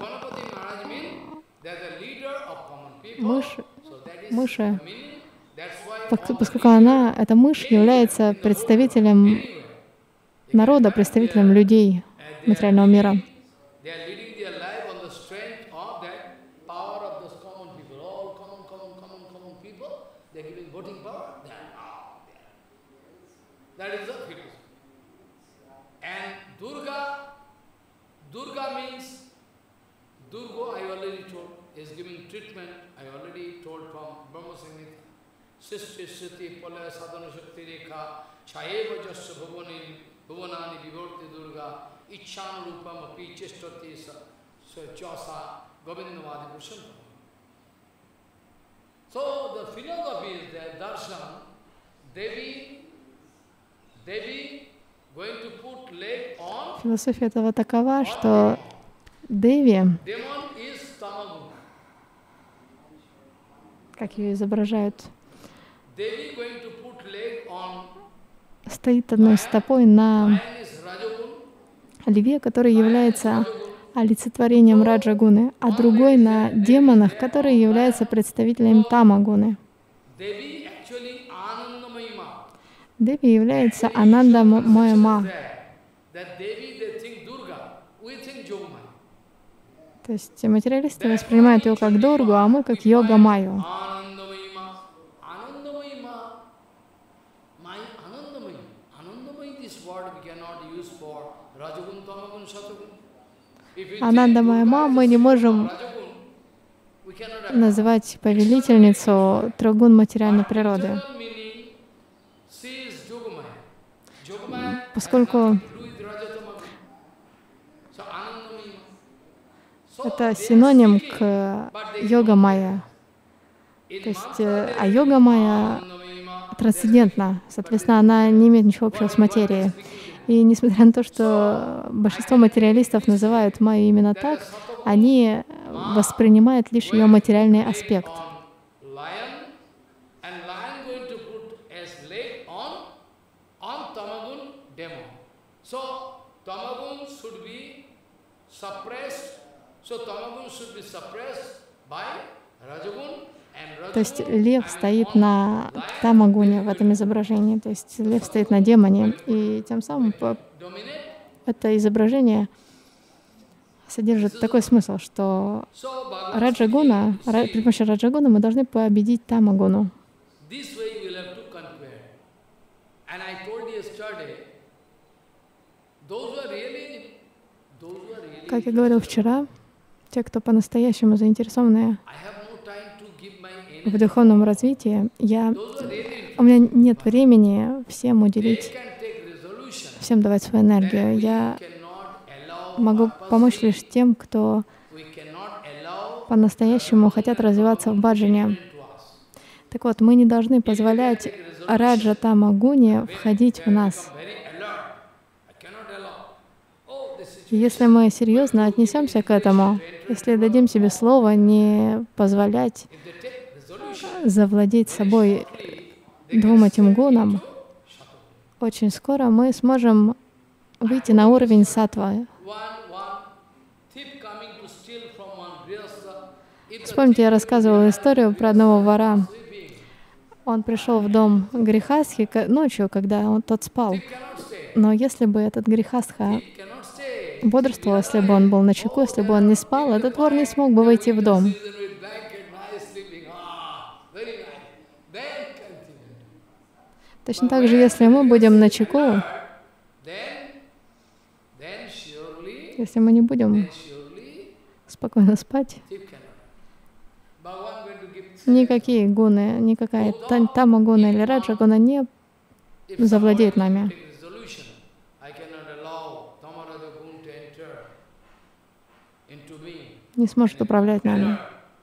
мышь, мыши? Поскольку она, эта мышь, является представителем народа, представителем людей материального мира. Философия этого такова, что Деви, как ее изображают, стоит одной стопой на льве, который является олицетворением раджагуны, а другой на демонах, которые являются представителем тамагуны. Деви является Ананда Майама. То есть материалисты воспринимают ее как Дургу, а мы как Йога-майю. Ананда Майама мы не можем называть повелительницу трех гун материальной природы. Поскольку это синоним к йога-майя. То есть, а йога-майя трансцендентна, соответственно, она не имеет ничего общего с материей. И несмотря на то, что большинство материалистов называют майю именно так, они воспринимают лишь ее материальный аспект. То есть лев стоит на тамагуне в этом изображении, то есть лев стоит на демоне, и тем самым это изображение содержит такой смысл, что раджагуна, при помощи раджагуна мы должны победить тамагуну. Как я говорил вчера, те, кто по-настоящему заинтересованы в духовном развитии, я, у меня нет времени всем уделить, всем давать свою энергию. Я могу помочь лишь тем, кто по-настоящему хотят развиваться в баджане. Так вот, мы не должны позволять раджа тамагуне входить в нас. Если мы серьезно отнесемся к этому, если дадим себе слово не позволять завладеть собой двум этим гунам, очень скоро мы сможем выйти на уровень саттва. Вспомните, я рассказывала историю про одного вора. Он пришел в дом грихастхи ночью, когда он, тот спал. Но если бы этот грихастха бодрствовал, если бы он был начеку, если бы он не спал, этот вор не смог бы войти в дом. Точно так же, если мы будем начеку, если мы не будем спокойно спать, никакие гуны, никакая тамагуна или раджагуна не завладеет нами. Не сможет управлять нами.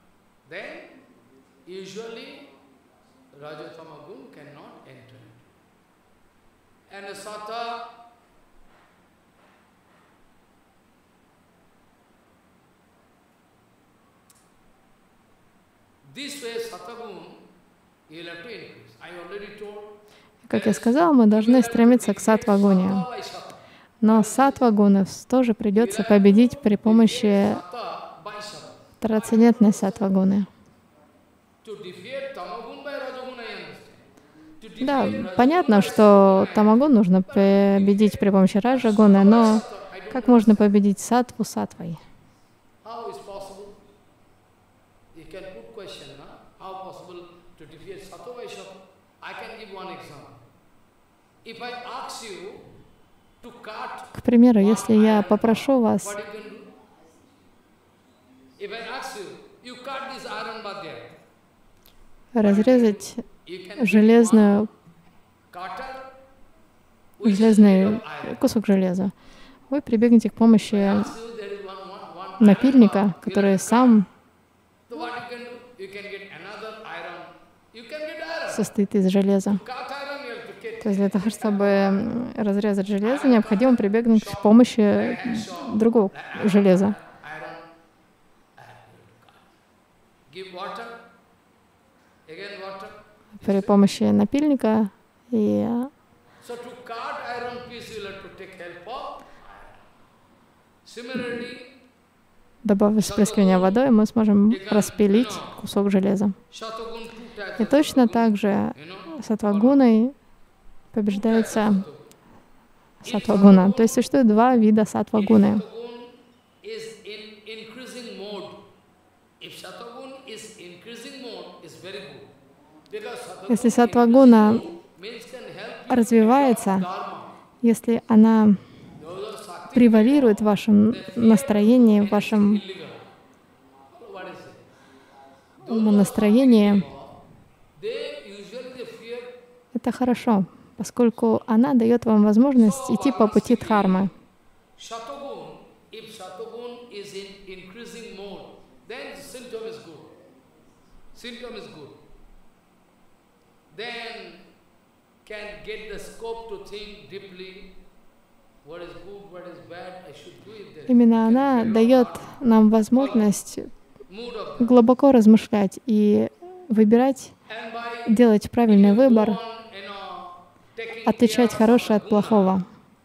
Как я сказала, мы должны стремиться к саттва-гуне. Но саттва-гуну тоже придется победить при помощи трансцендентной саттва-гуны. Да, понятно, что тамагун нужно победить при помощи раджагуны, но как можно победить саттву саттвой? К примеру, если я попрошу вас разрезать железную, железный кусок железа, вы прибегнете к помощи напильника, который сам состоит из железа. То есть для того, чтобы разрезать железо, необходимо прибегнуть к помощи другого железа. При помощи напильника и добавив всплескивания водой, мы сможем распилить кусок железа. И точно так же саттва-гуной побеждается саттва-гуна. То есть существует два вида саттва-гуны. Если саттва-гуна развивается, если она превалирует в вашем настроении, в вашем умонастроении, это хорошо, поскольку она дает вам возможность идти по пути дхармы. Именно она дает нам возможность глубоко размышлять и выбирать, делать правильный выбор, отличать хорошее от плохого.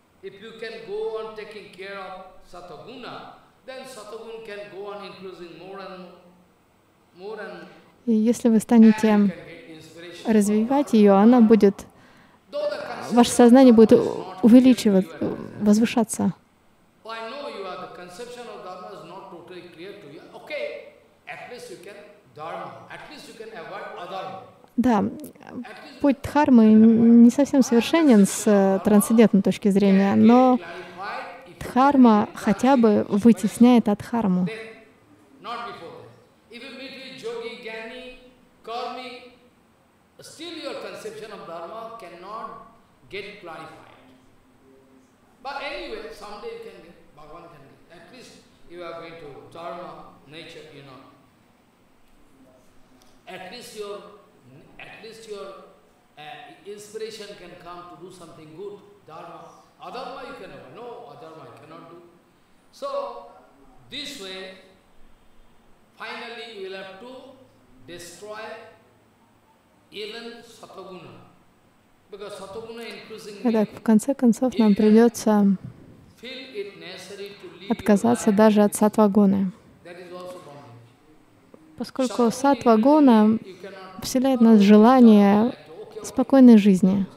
И если вы станете развивать ее, она будет, ваше сознание будет увеличиваться, возвышаться. Да, путь дхармы не совсем совершенен с трансцендентной точки зрения, но дхарма хотя бы вытесняет адхарму. At least your, at least your uh, inspiration can come to do something good, dharma. Adharma you can never, no, adharma you cannot do. So, this way, finally you will have to destroy even sataguna. Because sataguna increasing. Итак, в конце концов нам придется отказаться даже от саттва-гуны, поскольку саттва-гуна вселяет в нас желание спокойной жизни,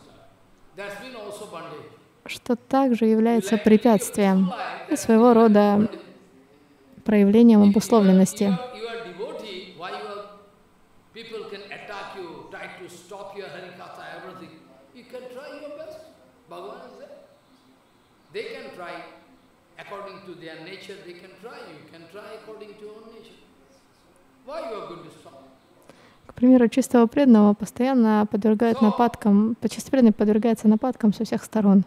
что также является препятствием и своего рода проявлением обусловленности. К примеру, чистого преданного постоянно подвергают нападкам, чистый преданный подвергается нападкам со всех сторон.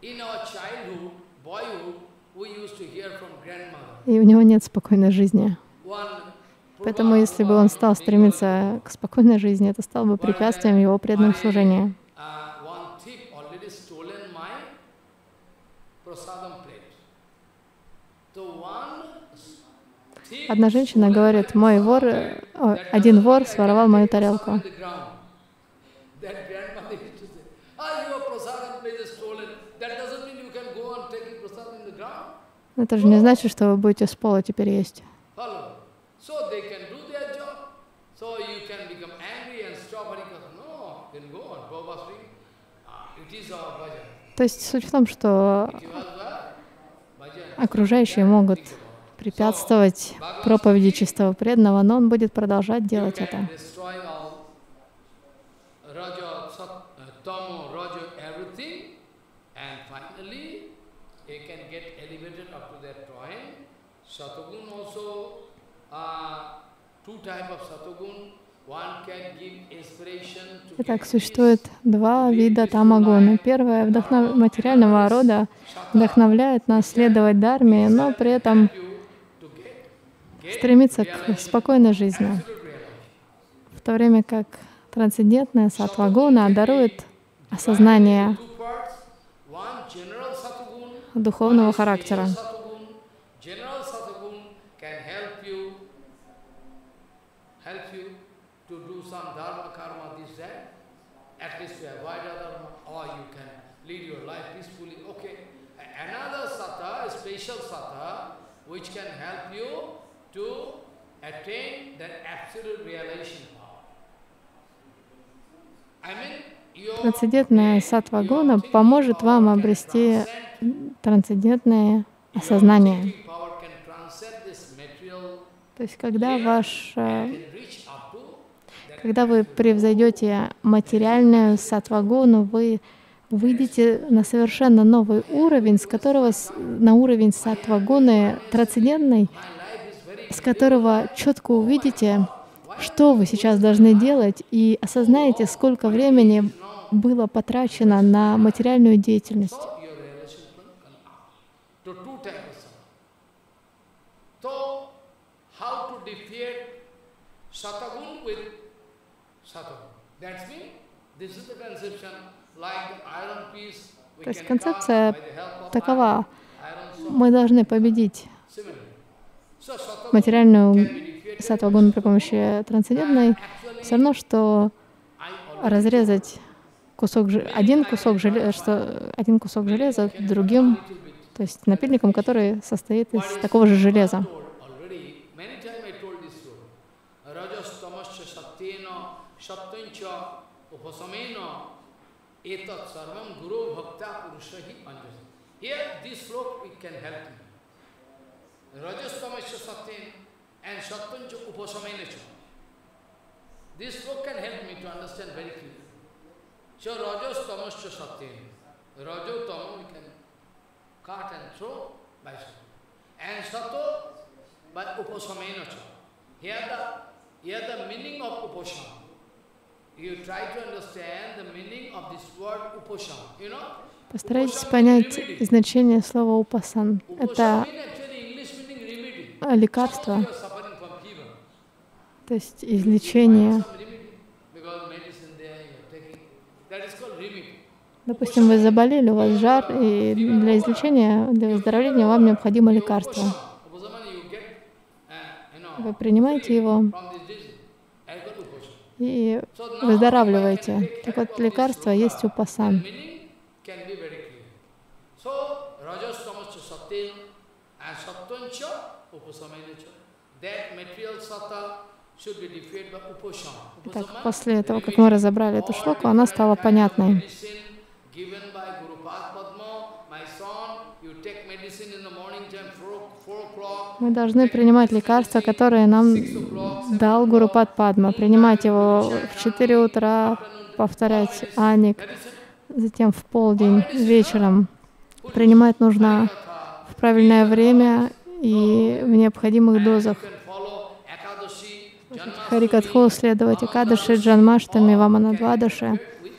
И у него нет спокойной жизни. Поэтому, если бы он стал стремиться к спокойной жизни, это стало бы препятствием его преданному служению. Одна женщина говорит, мой вор, о, один вор своровал мою тарелку. Это же не значит, что вы будете с пола теперь есть. То есть суть в том, что окружающие могут препятствовать проповеди чистого преданного, но он будет продолжать делать это. Итак, существует два вида тамагуны. Первое, вдохнов... материального рода, вдохновляет нас следовать дхарме, но при этом стремится к спокойной жизни, в то время как трансцендентная саттва-гуна дарует осознание духовного характера. Трансцендентная саттва-гуна поможет вам обрести трансцендентное осознание. То есть, когда ваш, когда вы превзойдете материальную саттва-гуну, вы выйдете на совершенно новый уровень, с которого на уровень саттва-гуны трансцендентной, с которого четко увидите, что вы сейчас должны делать, и осознаете, сколько времени было потрачено на материальную деятельность. То есть концепция такова: мы должны победить материальную саттва-гуну при помощи трансцендентной, все равно, что разрезать кусок, один, кусок железа, что один кусок железа другим, то есть напильником, который состоит из такого же железа. And Sattancha Upasamenacha. This book can help me to understand very clearly. So Rajas Tamascha Satyen. Rajo Tamo we can cut and throw by Sato. And Sato by Upasamenacha. Here the, here the meaning of Upasana. You try to understand the meaning of this word Upasana. You know? Постарайтесь понять значение слова «упасан». Это лекарство, то есть излечение. Допустим, вы заболели, у вас жар, и для излечения, для выздоровления вам необходимо лекарство. Вы принимаете его и выздоравливаете. Так вот, лекарство есть упасан. Итак, после того, как мы разобрали эту шлоку, она стала понятной. Мы должны принимать лекарства, которые нам дал Гурупад Падма. Принимать его в четыре утра, повторять аник, затем в полдень, вечером. Принимать нужно в правильное время и в необходимых дозах. Харикатху следовать Экадаши, Джанмаштами, Ваманадвадаши.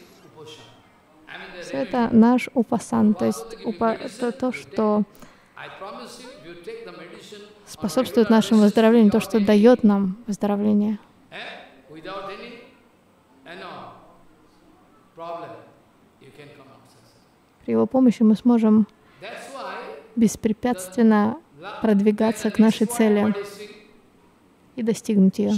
Все это наш упасан, то есть упа, то, то, что способствует нашему выздоровлению, то, что дает нам выздоровление. При его помощи мы сможем беспрепятственно продвигаться к нашей цели и достигнуть ее.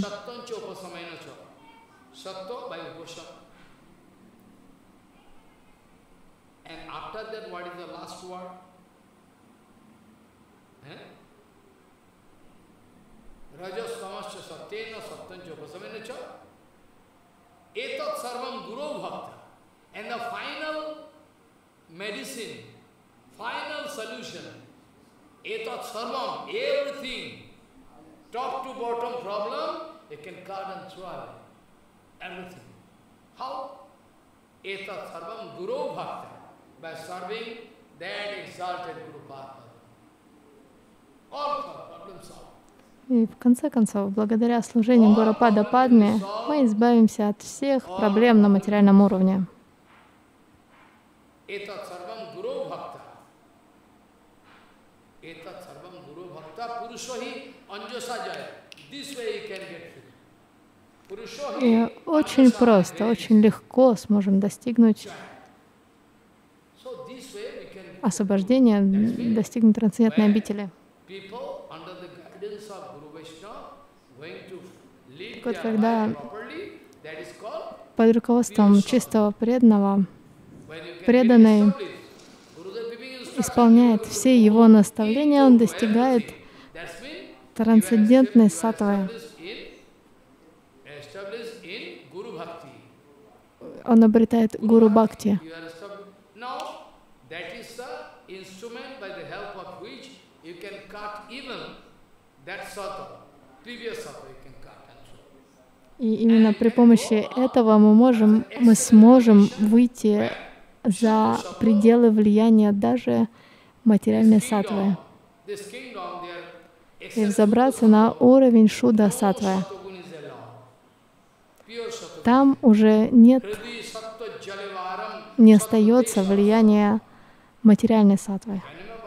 And the final medicine, final solution, etat sarvam, everything, top to bottom problem, you can cut and throw away. Everything. How? Etat sarvam guru bhakta, by serving that exalted Guru Padma. All problems solved. И в конце концов, благодаря служению Гурупада Падме, мы избавимся от всех проблем на материальном уровне. Etat sarvam guru bhakta. Etat sarvam guru bhakta purushohi anjasa jaya. This way you can get fit. И очень просто, очень легко сможем достигнуть освобождения, достигнуть трансцендентной обители. Так вот, когда под руководством чистого преданного преданный исполняет все его наставления, он достигает трансцендентной саттвы. Он обретает гуру бхакти. И именно при помощи этого мы можем, мы сможем выйти за пределы влияния даже материальной саттвы и взобраться на уровень шуда саттвы. там уже нет, не остается влияния материальной саттвы.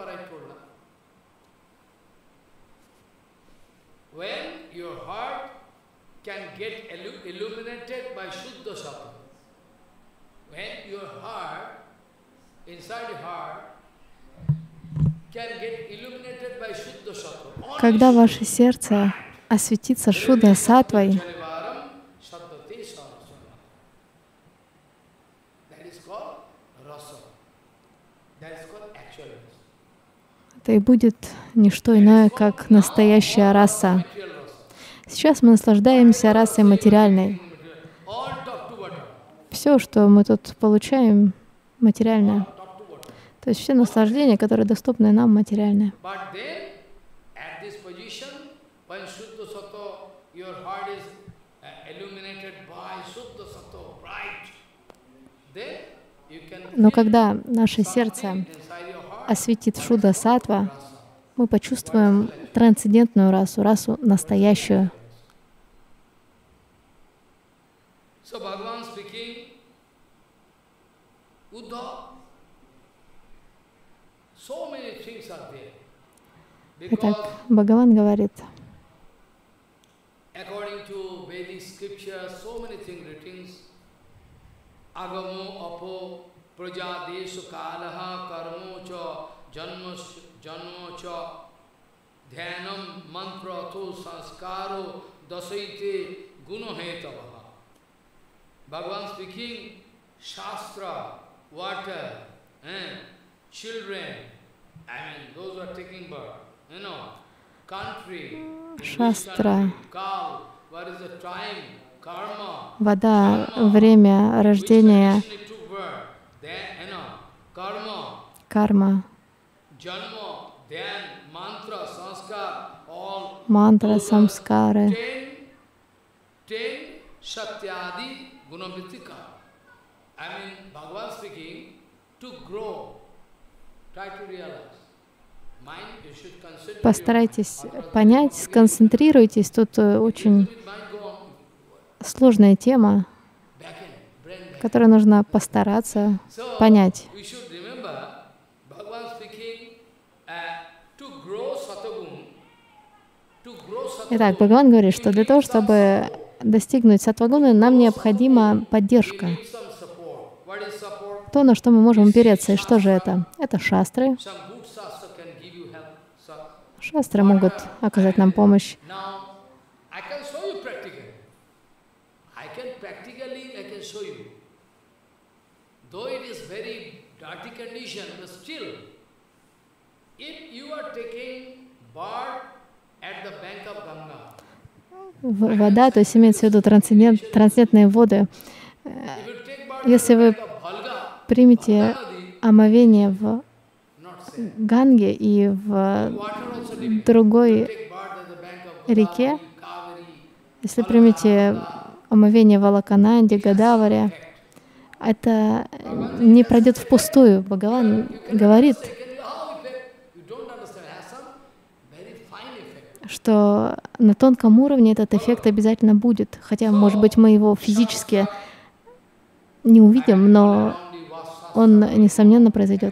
Когда ваше сердце осветится шудда саттвой, это и будет не что иное, как настоящая раса. Сейчас мы наслаждаемся расой материальной. Все, что мы тут получаем, материальное. То есть все наслаждения, которые доступны нам, материальные. Но когда наше сердце осветит шудда саттва, мы почувствуем трансцендентную расу, расу настоящую. Итак, Бхагаван говорит, agamo apo prajadeshu kalaha karmo cha janmo cha dhyanam mantra to sanskaro dasaite gunohetavaha. Bhagavan speaking, Shastra, water, eh, children, I mean those who are taking birth, you know, country, Shastra, cow, what is the time? вода, время рождения, карма, мантра, самскары. Постарайтесь понять, сконцентрируйтесь. Тут очень сложная тема, которую нужно постараться понять. Итак, Бхагаван говорит, что для того, чтобы достигнуть саттвагуны, нам необходима поддержка. То, на что мы можем опереться. И что же это? Это шастры. Шастры могут оказать нам помощь. Вода, то есть имеется в виду трансцендент, трансцендентные воды. Если вы примете омовение в Ганге и в другой реке, если примете омовение в Алакананде, Гадаваре, это не пройдет впустую. Бхагаван говорит, что на тонком уровне этот эффект обязательно будет. Хотя, может быть, мы его физически не увидим, но он, несомненно, произойдет.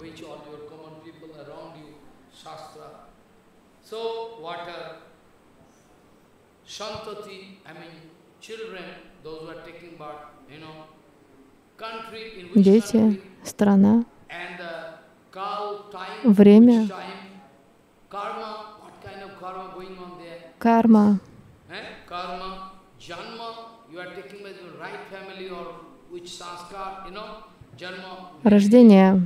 Дети, страна, время, карма, рождение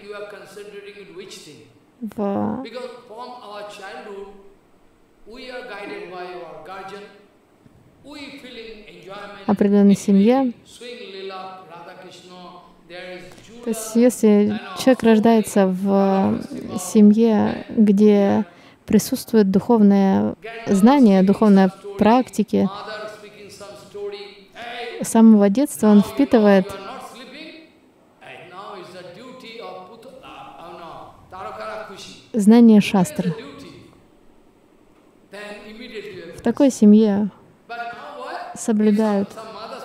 в определенной семье. То есть, если человек рождается в семье, где присутствует духовное знание, духовные практики, с самого детства он впитывает знание шастры. В такой семье соблюдают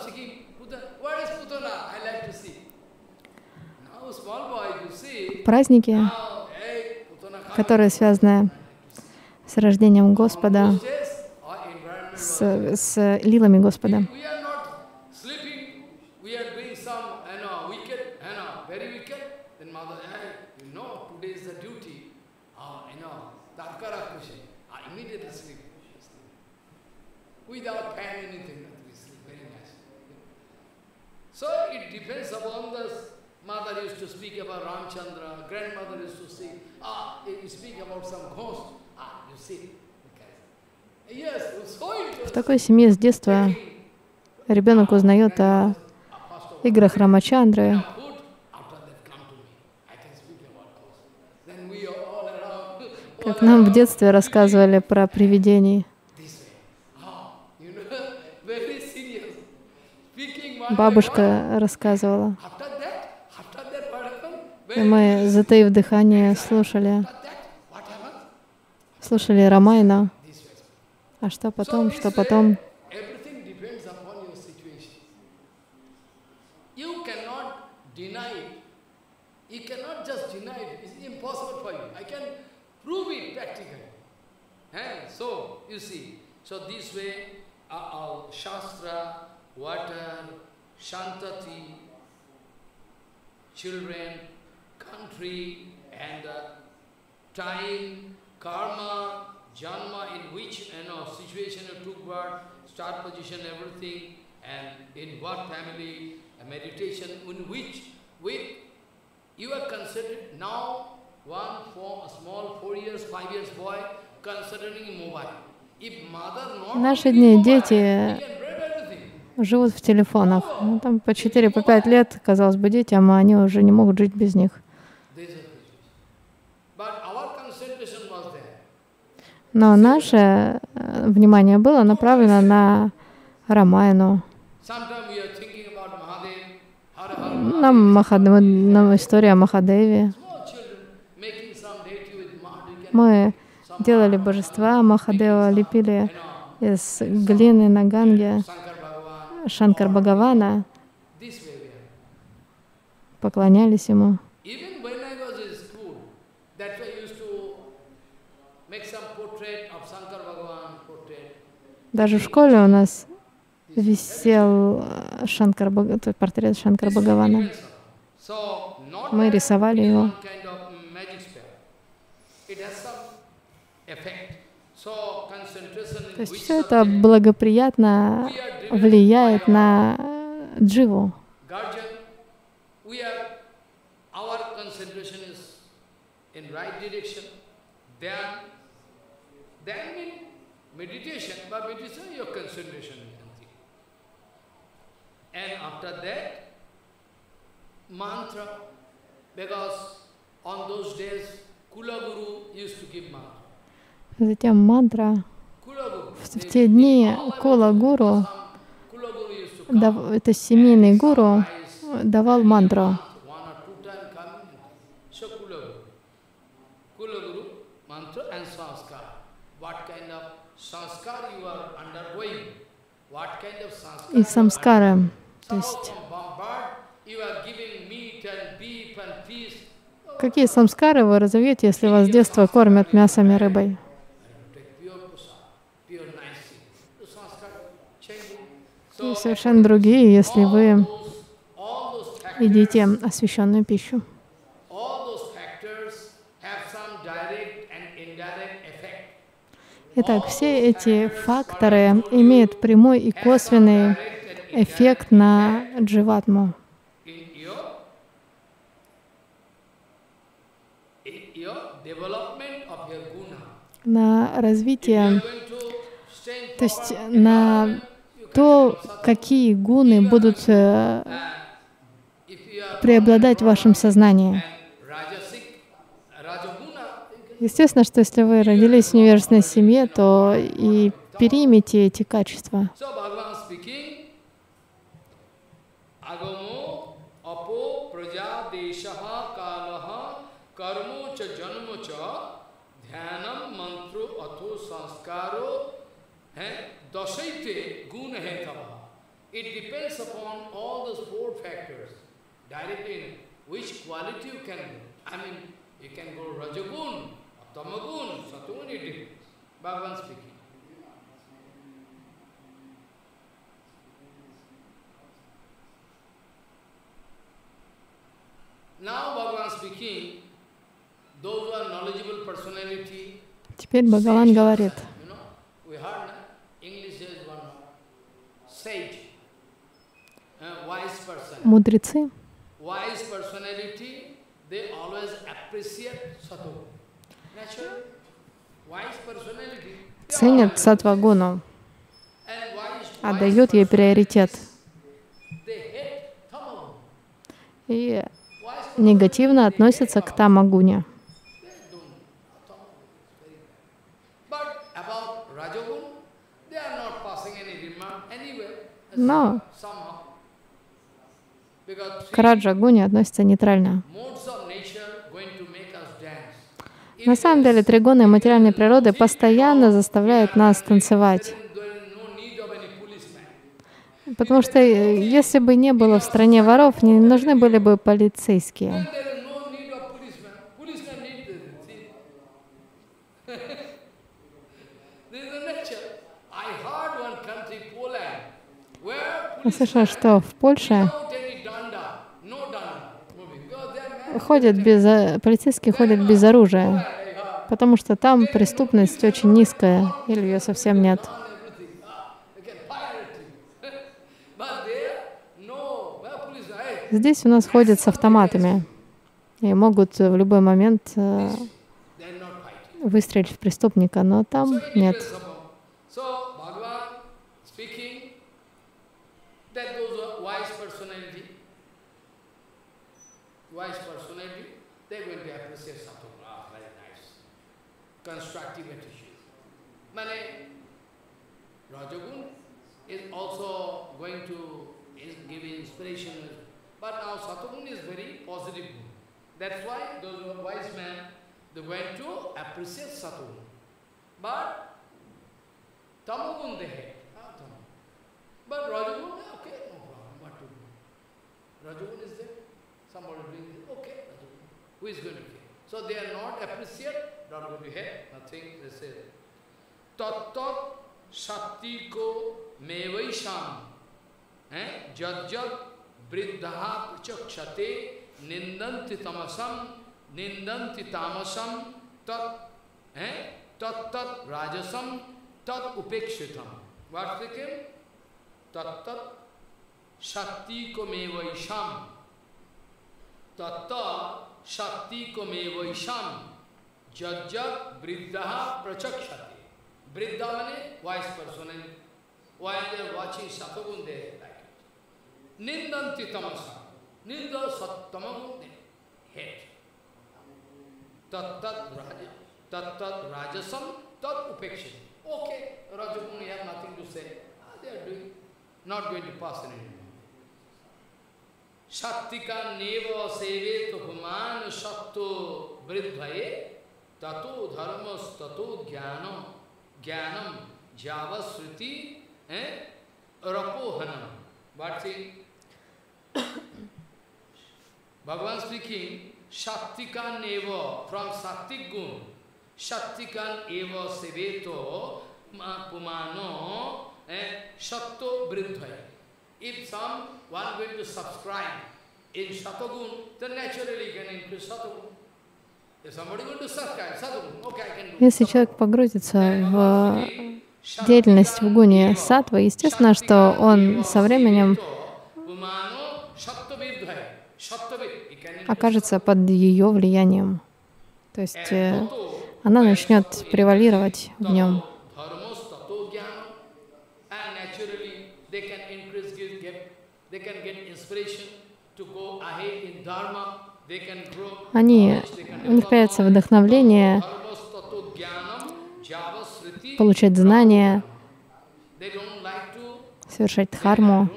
праздники, которые связаны с рождением Господа, с, с лилами Господа. So it depends upon the mother used to speak about Ramchandra, grandmother used to say, ah, you speak about some ghost, ah, you see. Yes, so it В такой семье с детства ребенок узнает о играх Рамачандры. Как нам в детстве рассказывали про привидений. Бабушка рассказывала. И мы, затаив дыхание, слушали. Слушали Рамайну. А что потом, что потом? Shantati, children, country, and uh, time, karma, janma, in which you know situation you took birth, start position, everything, and in what family, a meditation, in which with you are considered now one four, a small four years, five years boy considering mobile. If mother not Наши дни дети живут в телефонах. Ну, там по четыре, по пять лет, казалось бы, детям, а они уже не могут жить без них. Но наше внимание было направлено на Рамайну. Нам, Махадева, нам история о Махадеве. Мы делали божества Махадева, лепили из глины на Ганге Шанкар Бхагавана, поклонялись ему. Даже в школе у нас висел Шанкар, портрет Шанкар Бхагавана. Мы рисовали его. То есть все это благоприятно влияет на дживу. Затем мантра. В те дни Кула-гуру, это семейный гуру, давал мантру. И самскары, то есть какие самскары вы разовьете, если вас с детства кормят мясом и рыбой? И совершенно другие, если вы едите освященную пищу. Итак, все эти факторы имеют прямой и косвенный эффект на дживатму. На развитие, то есть на то, какие гуны будут э, преобладать в вашем сознании. Естественно, что если вы родились в невежественной семье, то и переймите эти качества. Dasaite guna hetava. It depends upon all those four factors. Directly, which quality you can go. I mean, you can go Rajagun, Tamagun, Satagun, it depends. Bhagavan speaking. Now Bhagavan speaking, those who are knowledgeable personality. Теперь Бхагаван говорит. You know, we heard English is one sage, uh, wise person. Мудрецы. Wise personality, they always appreciate sattva. Naturally, wise personality. Ценят саттва-гуну, отдают ей приоритет. И негативно относятся к тамагуне. Но к раджагуне относятся нейтрально. На самом деле, три гуны материальной природы постоянно заставляют нас танцевать. Потому что если бы не было в стране воров, не нужны были бы полицейские. Я слышала, что в Польше ходят без, полицейские ходят без оружия, потому что там преступность очень низкая, или ее совсем нет. Здесь у нас ходят с автоматами и могут в любой момент э, выстрелить в преступника, но там нет. Constructive attitude. Mane, Rajagun is also going to give inspiration, but now Satagun is very positive. That's why those wise men, they went to appreciate Satagun. But Tamagun they hate. Ah, but Rajagun, okay, no problem, what to do? Rajagun is there, somebody doing this, okay, Rajagun. Who is going to care? So they are not appreciate. Not going to hear nothing, they say. Tat-tat shattiko mevaisham. Jad-jad vriddha prachakshate nindanti tamasam nindanti tamasam tat tat rajasam tat upekshitam. What became? Tat-tat shattiko mevaisham. Tat-tat shattiko mevaisham. Jajjat vriddha prachakshati. Vriddha means wise person. While they are watching Satagun, they like it. Nindanti tamasa. Ninda sattamagun, they hate. Tat tat raja. Tat tat rajasam, tat upekshati. Okay, Rajagun, you have nothing to say. Ah, they are doing, not going to pass anything. Shattika neva seveto human satto vriddhaye. Tato dharmas, tato jnanam, jnanam, javasriti, eh, rapohanam. What's it? Bhagavan speaking, Shaktikan eva, from Shaktik gun, Shaktikan eva seveto, pumano, eh, Shatto vriddhaya. If some one going to subscribe in Shatagun, then naturally you can increase Shatagun. Если человек погрузится в деятельность в гуне саттвы, естественно, что он со временем окажется под ее влиянием. То есть она начнет превалировать в нем. Они, у них появится вдохновление получать знания, совершать дхарму.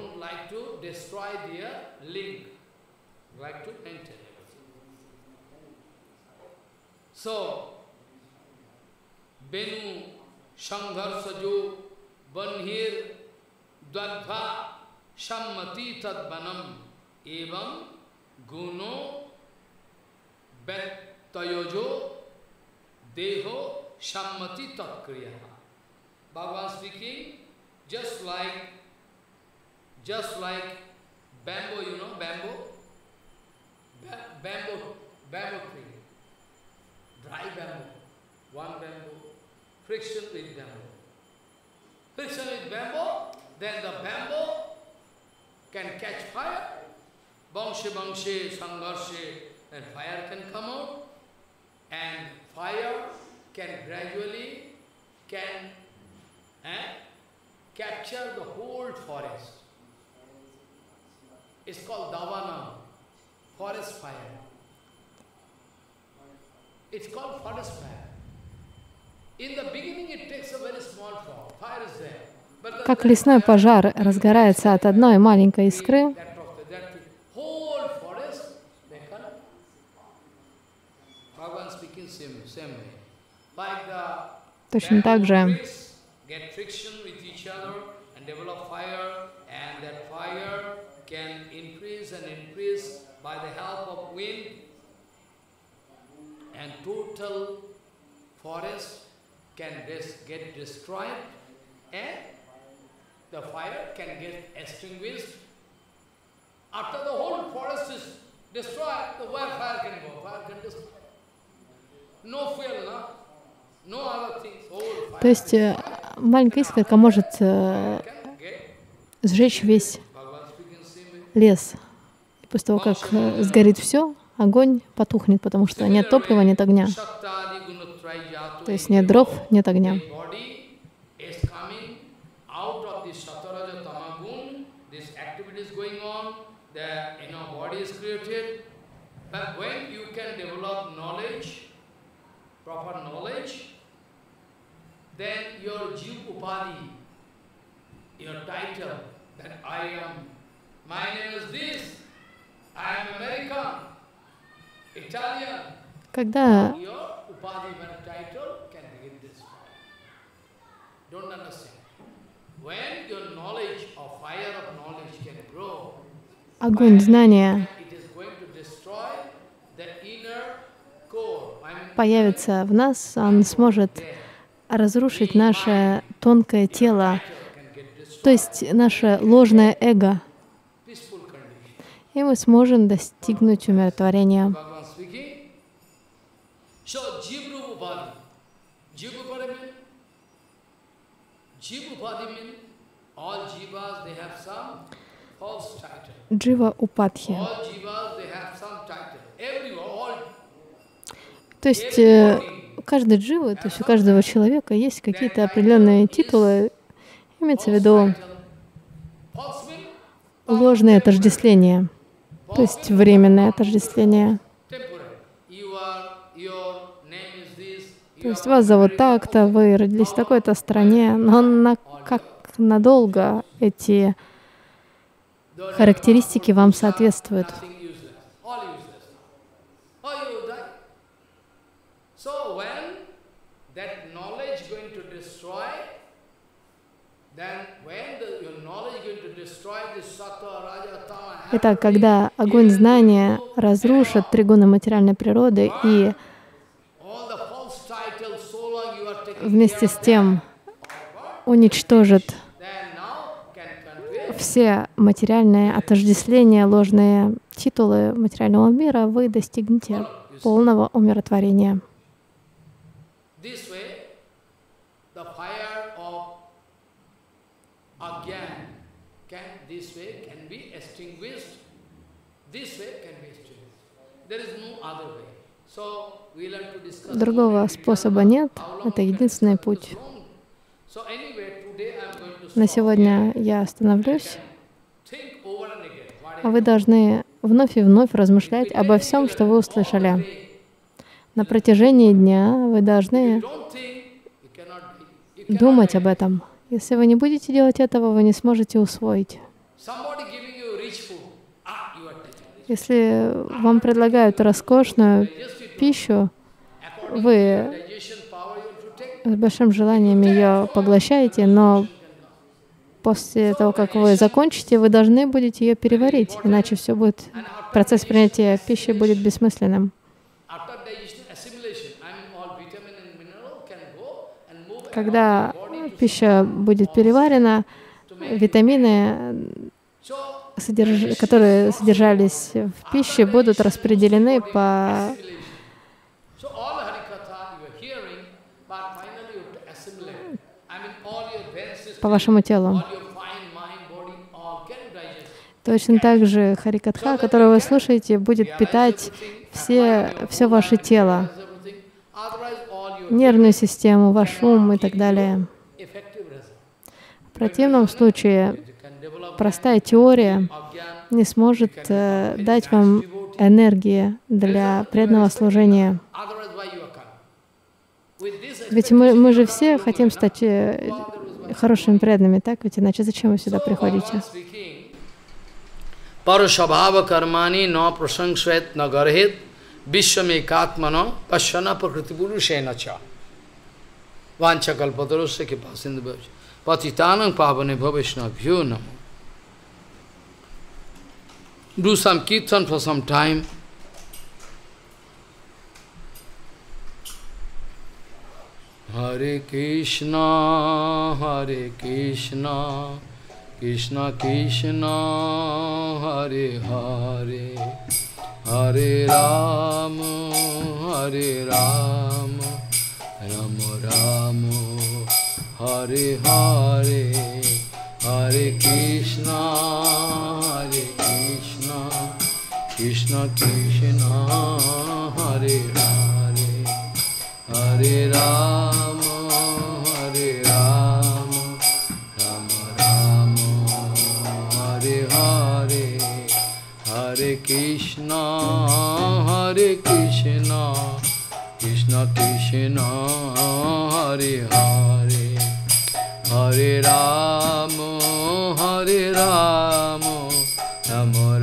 Banhir Dvadva Shammati Tadvanam Evam Guno Betayojo Deho Shammati Tatkriya. Bhagavan speaking, just like, just like bamboo, you know, bamboo, ba bamboo, bamboo tree, dry bamboo, one bamboo, friction with bamboo. Friction with bamboo, then the bamboo can catch fire. Bangshe, bangshe, sangarshe, then fire can come out, and fire can gradually can eh, capture the whole forest. It's called Davana, forest fire. It's called forest fire. In the beginning it takes a very small form. Fire is there. But the Как лесной пожар разгорается от одной маленькой искры, that of the, that whole forest, they can. Bhagavan speaking same, same way. Like the точно так же trees get friction with each other and develop fire, and that fire can increase and increase by the help of wind, and total forest can des get destroyed, and the fire can get extinguished. After the whole forest is destroyed, the where fire can go? Fire can destroy. No fuel, no? No other things. Whole fire То есть э, маленькая искорка может э, can get. сжечь весь Bhagavan speaking same way. лес. И после того, как э, сгорит все, огонь потухнет, потому что нет топлива, нет огня. Shaktadi gunatrayatu. То есть нет дров, нет огня. The body is coming out of this Sataraja Tamagun, this activity is going on, the you know, body is created. But when you can develop knowledge, proper knowledge, then your Jiv Upadi, your title, that I am, my name is this, I am American, Italian, Когда your Upadi title can begin this. Don't understand. When your knowledge or fire of knowledge can grow, огонь знания it is going to destroy the inner core. I mean, появится в нас, он сможет разрушить наше тонкое тело, can get destroyed. то есть наше ложное эго, Peaceful condition. и мы сможем достигнуть умиротворения. Bhagavan speaking. So, Jivru Upadi. Jiv Upadi means? Jiv Upadi means all jivas, they have some false title. Джива Упадхи. All jivas, they have some title. Everyone, all, То есть э, у каждой дживы, то есть у каждого человека есть какие-то определенные титулы, имеется в виду title. False means ложное отождествление, то есть временное отождествление. temporary. You are, your name is this, То есть вас зовут так-то, вы родились в такой-то стране, но на, как надолго эти характеристики вам соответствуют. nothing useless. All useless. Oh, you die. So when that knowledge going to destroy, then when the, your knowledge going to destroy this sattva, raja, tama, Итак, когда огонь знания разрушит три гуна материальной природы и all the false titles, so long you are taking вместе care с of тем уничтожит then now can convey все материальные отождествления, ложные титулы материального мира, вы достигнете полного умиротворения. this way, the fire of agyan can this way can be extinguished. This way can be extinguished. There is no other way. So we learn to discuss. Другого способа нет, это единственный путь. So anyway, today I'm going to На stop сегодня я остановлюсь, think over and again. What а вы должны вновь и вновь размышлять обо всем, что вы услышали. На протяжении дня вы должны don't think you cannot be. You думать об этом. Если вы не будете делать этого, вы не сможете усвоить. somebody giving you rich food. Ah, you are taking. Если вам предлагают роскошную пищу, вы Digestion power you have to take. с большим желанием ее поглощаете, но после того, как вы закончите, вы должны будете ее переварить, иначе все будет, процесс принятия пищи будет бессмысленным. Когда пища будет переварена, витамины, содерж... которые содержались в пище, будут распределены по, по вашему телу. Точно так же Харикатха, которую вы слушаете, будет питать все, все ваше тело, нервную систему, ваш ум и так далее. В противном случае простая теория не сможет э, дать вам энергии для преданного служения. Ведь мы, мы же все хотим стать э, хорошими преданными, так? Ведь иначе зачем вы сюда приходите? Parashabhava karmani na prasangsvet na garhet vishwame katmana pashyana prakriti purushena cha vancha kalpatarusya kipasindu bhavya patitanam pavane bhaveshnabhyo namo. Do some kirtan for some time. Hare Krishna, Hare Krishna, Krishna Krishna, Hare Hare, Hare Rama, Hare Rama, Rama Rama, Hare Hare, Hare Krishna, Hare Krishna, Krishna Krishna, Hare Hare, Hare Rama, Hare Rama, Rama Rama, Hare Hare, Hare Krishna, Hare Krishna, Krishna Krishna, Hare Hare, Hare Rama, Hare Rama, Rama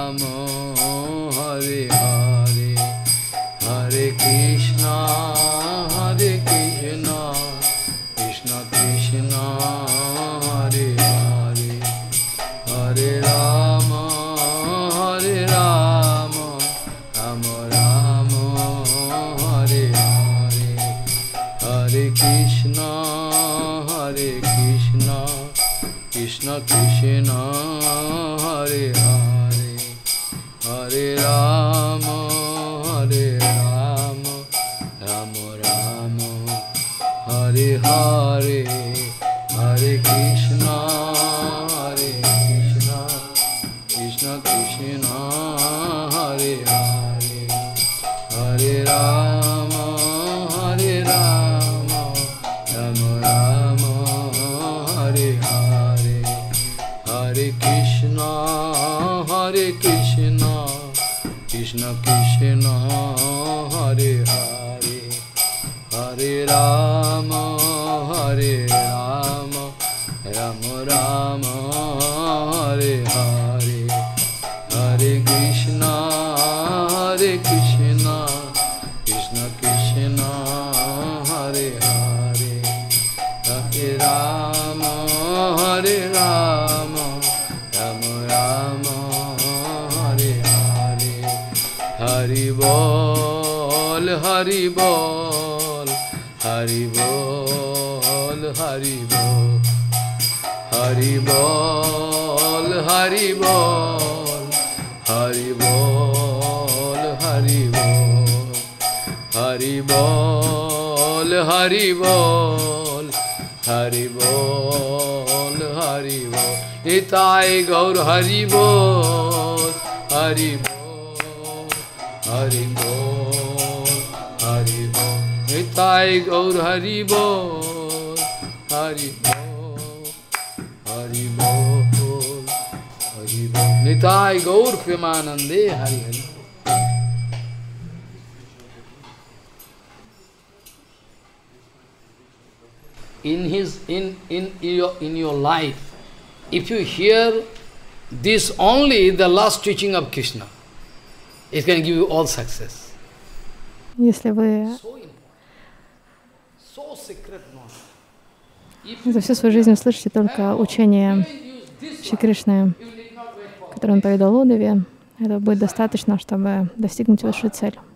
Rama, Hare Hare, Hare Krishna, Hare Krishna, Krishna Krishna, Hare Hare, Hare Rama, Hare Rama, Rama Rama, Hare Hare, Hare Krishna, Hare Krishna, Krishna Krishna, Hare Hare, Hare Rama, Hare Rama, Rama Rama, Hare Hare, Hare Krishna, Hare Krishna, Krishna Krishna, Hare Hare, Hare Rama, Hare Rama, Rama Rama, Hare Hare, Hare Krishna, Hare Krishna, Krishna Krishna, Hare Hare, Hare Rama, Hare Rama, Rama Rama, Hare Hare, Hare Krishna, Hare Krishna, Krishna Krishna, Hare Hare, Hare Rama, Hare Rama, Rama Rama, Hare Hare, Hari Bol, Hari Bol, Hari Bol, Hari Bol, Hari Bol, Hari Bol, Hari Bol, Hari Bol, Hari Bol, Hari Bol, Hari Bol, Hari Bol, Nitai Gaur Hari Bol, Hari Bol, Hari Bol, Hari Bol, Nitai Gaur Hari Bol, Hari Bol, Hari Bol, Hari Bol, Nitai Gaur Premanande, Hari Hari. In his, in, in your, in your life, if you hear this only, the last teaching of Krishna, it can give you all success. Если вы За всю свою жизнь услышите только учение Шри Кришны, которое он поведал Удаве. Это будет достаточно, чтобы достигнуть вашей цели.